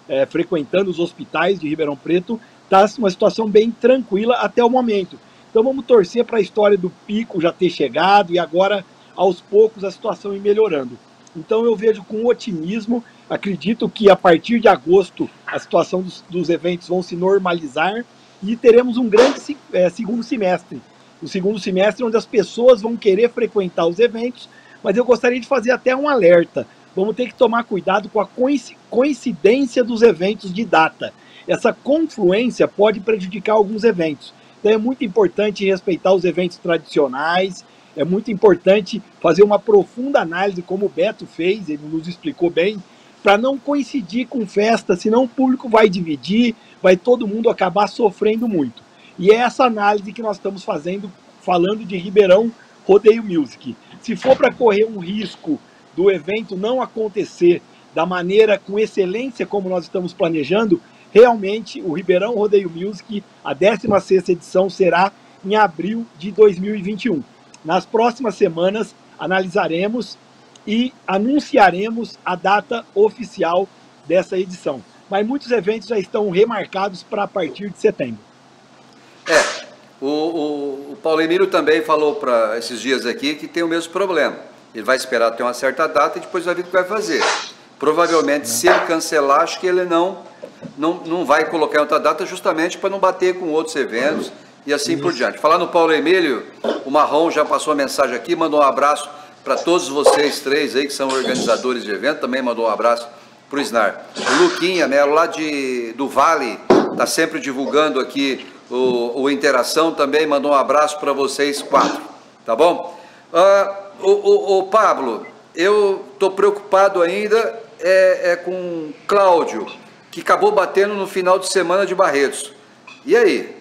é, frequentando os hospitais de Ribeirão Preto, está uma situação bem tranquila até o momento. Então vamos torcer para a história do pico já ter chegado e agora, aos poucos, a situação ir melhorando. Então eu vejo com otimismo, acredito que a partir de agosto a situação dos, dos eventos vão se normalizar e teremos um grande é, segundo semestre. O segundo semestre onde as pessoas vão querer frequentar os eventos, mas eu gostaria de fazer até um alerta. Vamos ter que tomar cuidado com a coincidência dos eventos de data. Essa confluência pode prejudicar alguns eventos. Então é muito importante respeitar os eventos tradicionais, é muito importante fazer uma profunda análise, como o Beto fez, ele nos explicou bem, para não coincidir com festa, senão o público vai dividir, vai todo mundo acabar sofrendo muito. E é essa análise que nós estamos fazendo, falando de Ribeirão Rodeio Music. Se for para correr um risco do evento não acontecer da maneira, com excelência como nós estamos planejando, realmente o Ribeirão Rodeio Music, a décima sexta edição, será em abril de dois mil e vinte e um. Nas próximas semanas, analisaremos e anunciaremos a data oficial dessa edição. Mas muitos eventos já estão remarcados para a partir de setembro. É, o, o, o Paulo Emílio também falou para esses dias aqui que tem o mesmo problema. Ele vai esperar ter uma certa data e depois vai ver o que vai fazer. Provavelmente, se ele cancelar, acho que ele não, não, não vai colocar em outra data justamente para não bater com outros eventos e assim por diante. Falar no Paulo Emílio, o Marrom já passou a mensagem aqui, mandou um abraço para todos vocês três aí que são organizadores de evento, também mandou um abraço para o Snar. O Luquinha Melo, lá de, do Vale, está sempre divulgando aqui o, o Interação, também mandou um abraço para vocês quatro, tá bom? Uh, o, o, o Pablo, eu estou preocupado ainda é, é com Cláudio, que acabou batendo no final de semana de Barretos. E aí?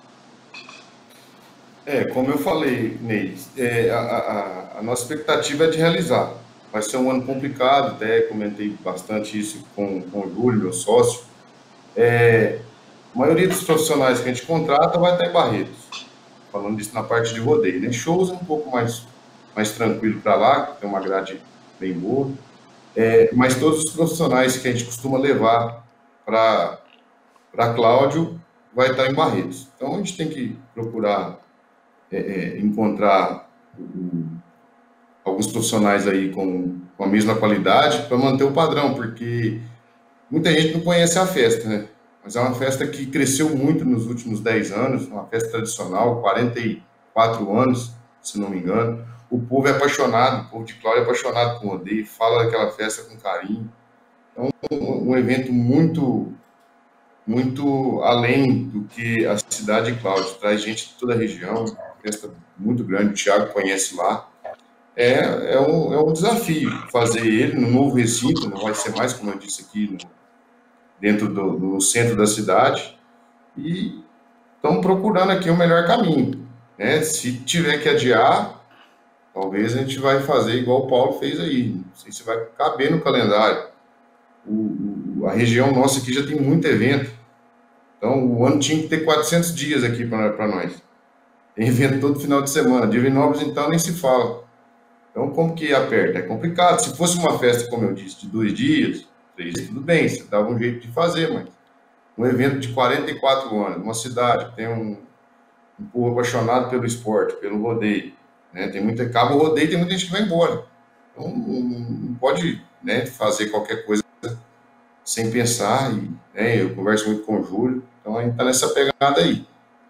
É, como eu falei, Ney, é, a, a, a nossa expectativa é de realizar. Vai ser um ano complicado, até comentei bastante isso com, com o Júlio, meu sócio. É, a maioria dos profissionais que a gente contrata vai estar em Barretos, falando disso na parte de rodeio, né? Shows é um pouco mais, mais tranquilo para lá, tem uma grade bem boa, é, mas todos os profissionais que a gente costuma levar para Cláudio vai estar em Barretos. Então a gente tem que procurar É, é, encontrar um, alguns profissionais aí com, com a mesma qualidade para manter o padrão, porque muita gente não conhece a festa, né? Mas é uma festa que cresceu muito nos últimos dez anos, uma festa tradicional, quarenta e quatro anos, se não me engano. O povo é apaixonado, o povo de Cláudio é apaixonado com o rodeio, fala daquela festa com carinho. É um, um evento muito... muito além do que a cidade de Cláudio, traz gente de toda a região, festa muito grande, o Thiago conhece lá. É, é, um, é um desafio fazer ele no novo recinto, não vai ser mais, como eu disse aqui, no, dentro do, do centro da cidade, e estamos procurando aqui o melhor caminho, né? Se tiver que adiar, talvez a gente vai fazer igual o Paulo fez aí, não sei se vai caber no calendário. O, o, a região nossa aqui já tem muito evento, então o ano tinha que ter quatrocentos dias aqui para nós. Tem evento todo final de semana. Divinópolis, então, nem se fala. Então, como que aperta? É complicado. Se fosse uma festa, como eu disse, de dois dias, três dias, tudo bem, você dava um jeito de fazer, mas um evento de quarenta e quatro anos, uma cidade que tem um, um povo apaixonado pelo esporte, pelo rodeio, né? Tem muita, acaba o rodeio, tem muita gente que vai embora. Então, não, não pode, né, fazer qualquer coisa sem pensar. E, né, eu converso muito com o Júlio, então a gente está nessa pegada aí.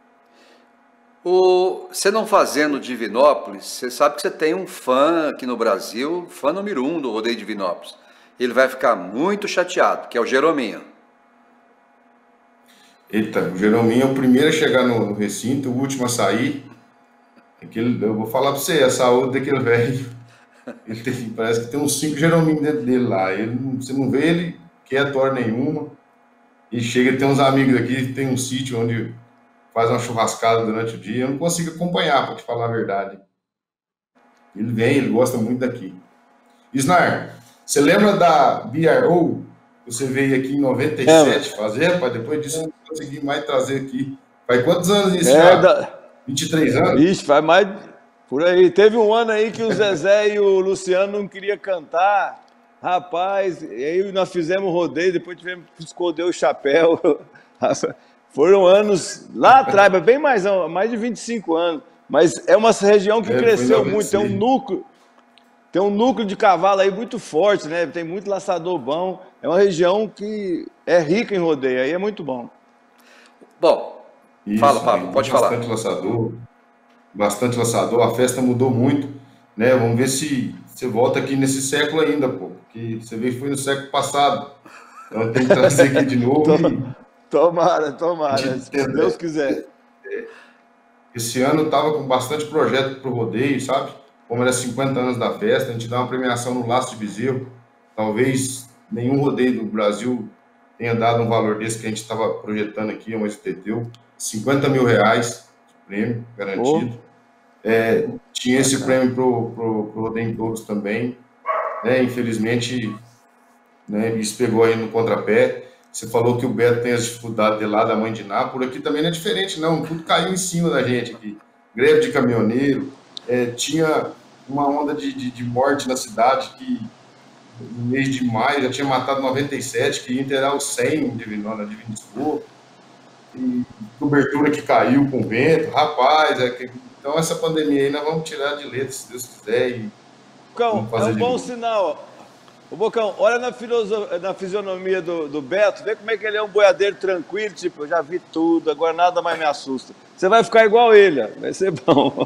O, você não fazendo Divinópolis, você sabe que você tem um fã aqui no Brasil, fã número um do Rodeio Divinópolis. Ele vai ficar muito chateado, que é o Jerominho. Eita, o Jerominho é o primeiro a chegar no, no recinto, o último a sair. Aquele, eu vou falar para você, a saúde daquele velho, ele tem, parece que tem uns cinco Jerominhos dentro dele lá. Ele, você não vê ele quieto hora nenhuma. E chega, tem uns amigos aqui, tem um sítio onde faz uma churrascada durante o dia, eu não consigo acompanhar, para te falar a verdade. Ele vem, ele gosta muito daqui. Isnar, você lembra da B R O? Você veio aqui em noventa e sete é, fazer, para depois disso eu não consegui mais trazer aqui. Faz quantos anos isso? É, da... vinte e três anos? Ixi, faz mais... Por aí. Teve um ano aí que o Zezé e o Luciano não queriam cantar, Rapaz, e aí nós fizemos o rodeio, depois tivemos que esconder o chapéu. Foram anos lá atrás, bem mais, mais de vinte e cinco anos. Mas é uma região que É, cresceu foi muito, tem um núcleo, tem um núcleo de cavalo aí muito forte, né? Tem muito laçador bom. É uma região que é rica em rodeio, aí é muito bom. Bom, Isso, fala, Pablo, tem pode falar. bastante laçador, bastante laçador, a festa mudou muito, né? Vamos ver se você volta aqui nesse século ainda, pô, porque você vê que foi no século passado. Então tem que trazer aqui de novo e Tomara, tomara, gente se tenta- Deus quiser. esse ano tava com bastante projeto pro rodeio, sabe? Como era cinquenta anos da festa, a gente dá uma premiação no Laço de Bezerro. Talvez nenhum rodeio do Brasil tenha dado um valor desse que a gente estava projetando aqui, mas Teteu, cinquenta mil reais de prêmio garantido. É, tinha esse prêmio pro, pro, pro Rodeio em Touros também, né? Infelizmente, né, isso pegou aí no contrapé. Você falou que o Beto tem as dificuldades de lá da Mãe de Ná, por aqui também não é diferente, não. Tudo caiu em cima da gente aqui. Greve de caminhoneiro, é, tinha uma onda de, de, de morte na cidade que no mês de maio já tinha matado noventa e sete, que ia inteirar os cem de Divino, na Divino Escopo, e cobertura que caiu com vento, rapaz, é que, então essa pandemia aí nós vamos tirar de letra, se Deus quiser, e Bocão, vamos é fazer um de bom novo. sinal. Ô, Bocão, olha na, filoso- na fisionomia do, do Beto, vê como é que ele é um boiadeiro tranquilo, tipo, eu já vi tudo, agora nada mais me assusta. Você vai ficar igual ele, ó, vai ser bom.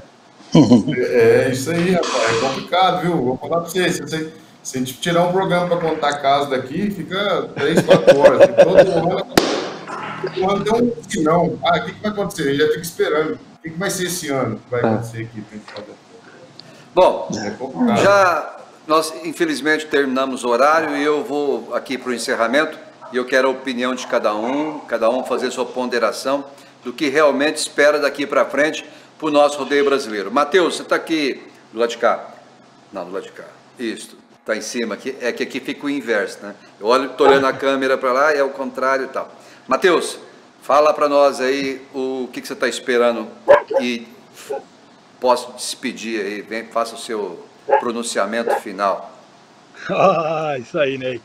É isso aí, rapaz, é complicado, viu? Vou falar pra você, se, você, se a gente tirar um programa para contar caso daqui, fica três, quatro horas, e todo ano, todo ano tem um sinão. Ah, o que, que vai acontecer? A gente já fica esperando. O que, que vai ser esse ano que vai acontecer aqui pra gente fazer? Bom, É complicado. já nós infelizmente terminamos o horário e eu vou aqui para o encerramento e eu quero a opinião de cada um, cada um fazer sua ponderação do que realmente espera daqui para frente para o nosso rodeio brasileiro. Matheus, você está aqui do lado de cá? Não, do lado de cá. Isso, está em cima aqui. É que aqui fica o inverso, né? Eu olho, estou olhando a câmera para lá e é o contrário e tal. Matheus, fala para nós aí o que, que você está esperando e posso despedir aí, vem, faça o seu pronunciamento final. Ah, isso aí, Ney.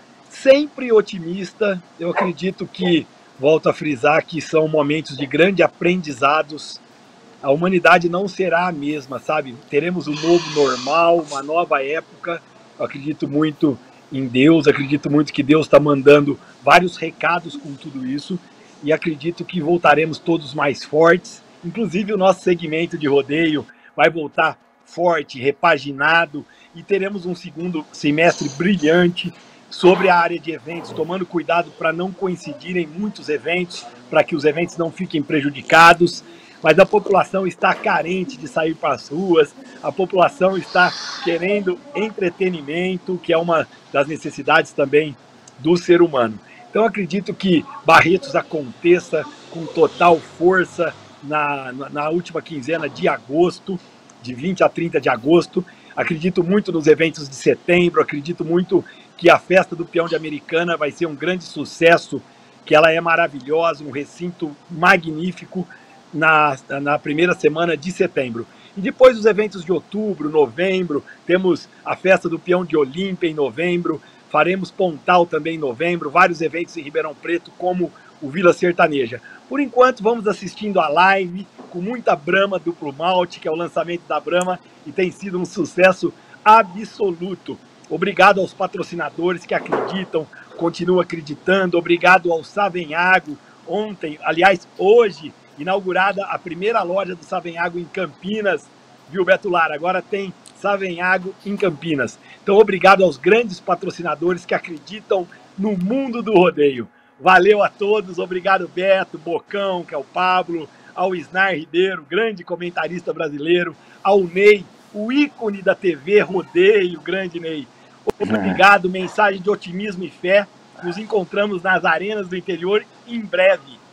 Sempre otimista, eu acredito que, volto a frisar, que são momentos de grandes aprendizados. A humanidade não será a mesma, sabe? Teremos um novo normal, uma nova época. Eu acredito muito em Deus, acredito muito que Deus está mandando vários recados com tudo isso e acredito que voltaremos todos mais fortes. Inclusive o nosso segmento de rodeio vai voltar forte, repaginado e teremos um segundo semestre brilhante sobre a área de eventos, tomando cuidado para não coincidirem muitos eventos, para que os eventos não fiquem prejudicados. Mas a população está carente de sair para as ruas, a população está querendo entretenimento, que é uma das necessidades também do ser humano. Então acredito que Barretos aconteça com total força na, na, na última quinzena de agosto, de vinte a trinta de agosto. Acredito muito nos eventos de setembro, acredito muito que a festa do Peão de Americana vai ser um grande sucesso, que ela é maravilhosa, um recinto magnífico, Na, na primeira semana de setembro. E depois os eventos de outubro, novembro, temos a festa do Peão de Olímpia em novembro, faremos Pontal também em novembro, vários eventos em Ribeirão Preto, como o Vila Sertaneja. Por enquanto, vamos assistindo a live com muita Brahma Duplo Malte, que é o lançamento da Brahma, e tem sido um sucesso absoluto. Obrigado aos patrocinadores que acreditam, continuam acreditando, obrigado ao Savenhago, ontem, aliás, hoje, inaugurada a primeira loja do Savenhago em Campinas, viu, Beto Lara? Agora tem Savenhago em Campinas. Então, obrigado aos grandes patrocinadores que acreditam no mundo do rodeio. Valeu a todos, obrigado, Beto, Bocão, que é o Pablo, ao Isnar Ribeiro, grande comentarista brasileiro, ao Ney, o ícone da T V Rodeio, grande Ney. Obrigado, mensagem de otimismo e fé. Nos encontramos nas arenas do interior em breve.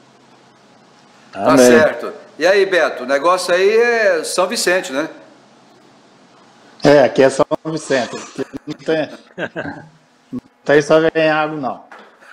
Tá Amém. certo. E aí, Beto, o negócio aí é São Vicente, né? É, aqui é São Vicente. Aqui não tem, não tem Savenhago, não.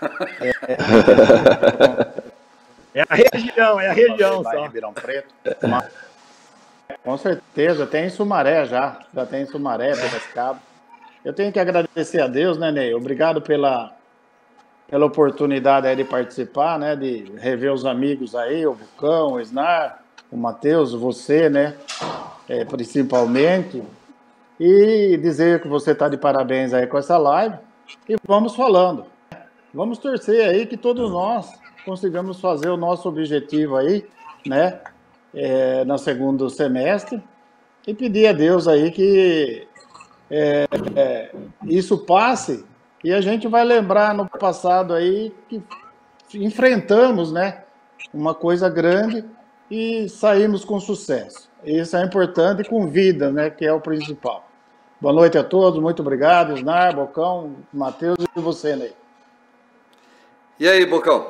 É a região, é a região Vai em só. Ribeirão Preto. Mas, com certeza, tem em Sumaré já. Já tem em Sumaré, Piracicaba. eu tenho que agradecer a Deus, né, Ney? Obrigado pela, pela oportunidade aí de participar, né, de rever os amigos aí, o Vulcão, o Snar, o Matheus, você, né, é, principalmente, e dizer que você está de parabéns aí com essa live, e vamos falando. Vamos torcer aí que todos nós consigamos fazer o nosso objetivo aí, né, é, no segundo semestre, e pedir a Deus aí que é, é, isso passe e a gente vai lembrar no passado aí que enfrentamos, né, uma coisa grande e saímos com sucesso. Isso é importante, com vida, né, que é o principal. Boa noite a todos, muito obrigado, Snar, Bocão, Matheus e você, Ney. E aí, Bocão?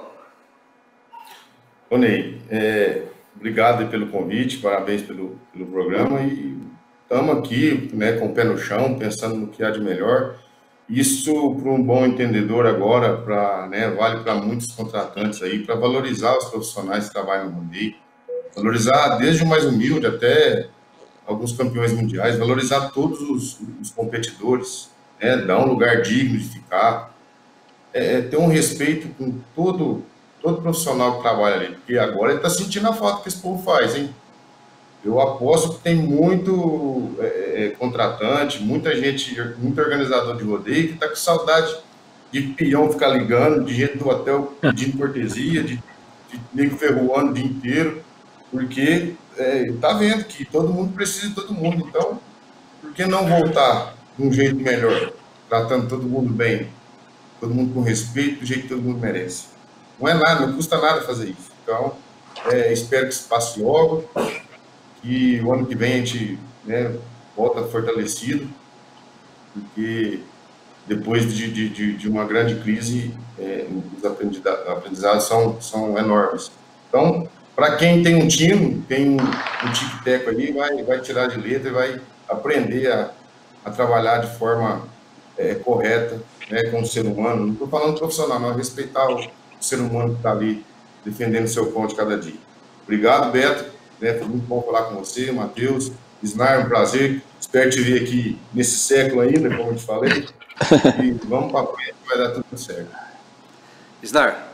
Ô, Ney, é, obrigado aí pelo convite, parabéns pelo, pelo programa e estamos aqui, né, com o pé no chão, pensando no que há de melhor. Isso, para um bom entendedor agora, pra, né, vale para muitos contratantes aí, para valorizar os profissionais que trabalham no rodeio, valorizar desde o mais humilde até alguns campeões mundiais, valorizar todos os, os competidores, né, dar um lugar digno de ficar, é, ter um respeito com todo, todo profissional que trabalha ali, porque agora ele está sentindo a falta que esse povo faz, hein? Eu aposto que tem muito é, é, contratante, muita gente, muito organizador de rodeio que está com saudade de peão ficar ligando, de gente do hotel pedindo cortesia, de, de nego ferroando o dia inteiro, porque está é, vendo que todo mundo precisa de todo mundo. Então, por que não voltar de um jeito melhor, tratando todo mundo bem, todo mundo com respeito, do jeito que todo mundo merece? Não é nada, não custa nada fazer isso. Então, é, espero que se passe logo, que o ano que vem a gente, né, volta fortalecido, porque depois de, de, de uma grande crise, é, os aprendizados são, são enormes. Então, para quem tem um tino, tem um, um tic-teco ali, vai, vai tirar de letra e vai aprender a, a trabalhar de forma é, correta, né, com o ser humano. Não estou falando profissional, mas respeitar o, o ser humano que está ali defendendo o seu pão de cada dia. Obrigado, Beto. Né, foi muito bom falar com você, Matheus. Snar, um prazer. Espero te ver aqui nesse século ainda, como eu te falei. E vamos para frente, vai dar tudo certo. Snar.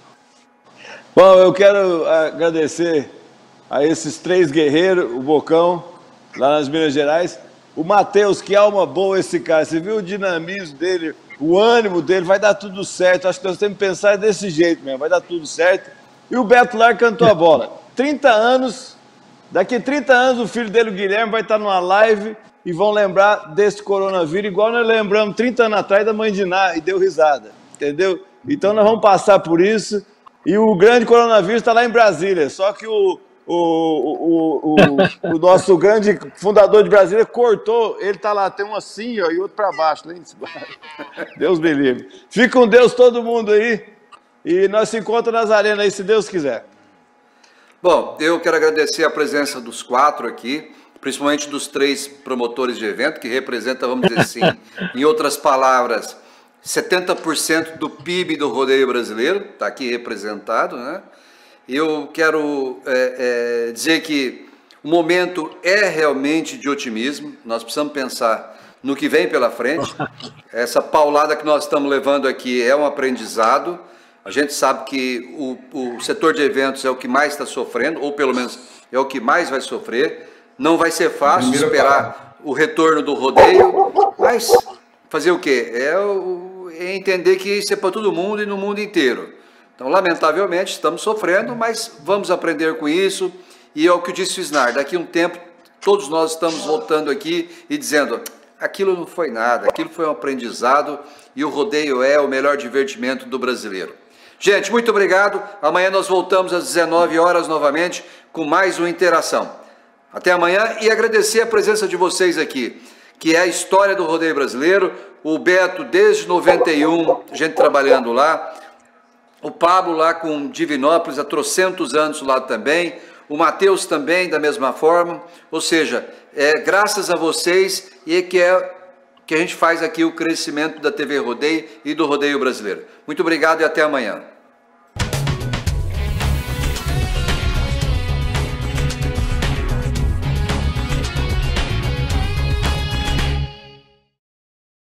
Bom, eu quero agradecer a esses três guerreiros, o Bocão, lá nas Minas Gerais, o Matheus, que alma boa esse cara, você viu o dinamismo dele, o ânimo dele, vai dar tudo certo, acho que nós temos que pensar desse jeito mesmo, vai dar tudo certo. E o Beto Lar cantou a bola, trinta anos, daqui a trinta anos o filho dele, o Guilherme, vai estar numa live e vão lembrar desse coronavírus, igual nós lembramos trinta anos atrás da mãe de Ná, e deu risada, entendeu? Então nós vamos passar por isso. E o grande coronavírus está lá em Brasília, só que o, o, o, o, o nosso grande fundador de Brasília cortou, ele está lá, tem um assim ó, e outro para baixo. Lá em cima. Deus me livre. Fique com Deus todo mundo aí, e nós se encontramos nas arenas aí, se Deus quiser. Bom, eu quero agradecer a presença dos quatro aqui, principalmente dos três promotores de evento, que representam, vamos dizer assim, em outras palavras, setenta por cento do P I B do rodeio brasileiro, está aqui representado, né? Eu quero é, é, dizer que o momento é realmente de otimismo, nós precisamos pensar no que vem pela frente. Essa paulada que nós estamos levando aqui é um aprendizado, a gente sabe que o, o setor de eventos é o que mais está sofrendo, ou pelo menos é o que mais vai sofrer, não vai ser fácil esperar o retorno do rodeio, mas fazer o quê? É o é entender que isso é para todo mundo e no mundo inteiro. Então, lamentavelmente, estamos sofrendo, mas vamos aprender com isso. E é o que disse o Snar, daqui a um tempo, todos nós estamos voltando aqui e dizendo, aquilo não foi nada, aquilo foi um aprendizado e o rodeio é o melhor divertimento do brasileiro. Gente, muito obrigado. Amanhã nós voltamos às dezenove horas novamente com mais uma interação. Até amanhã e agradecer a presença de vocês aqui, que é a história do rodeio brasileiro. O Beto, desde noventa e um, gente trabalhando lá. O Pablo lá com Divinópolis, há trocentos anos lá também. O Matheus também, da mesma forma. Ou seja, é graças a vocês e é que, é que a gente faz aqui o crescimento da T V Rodeio e do rodeio brasileiro. Muito obrigado e até amanhã.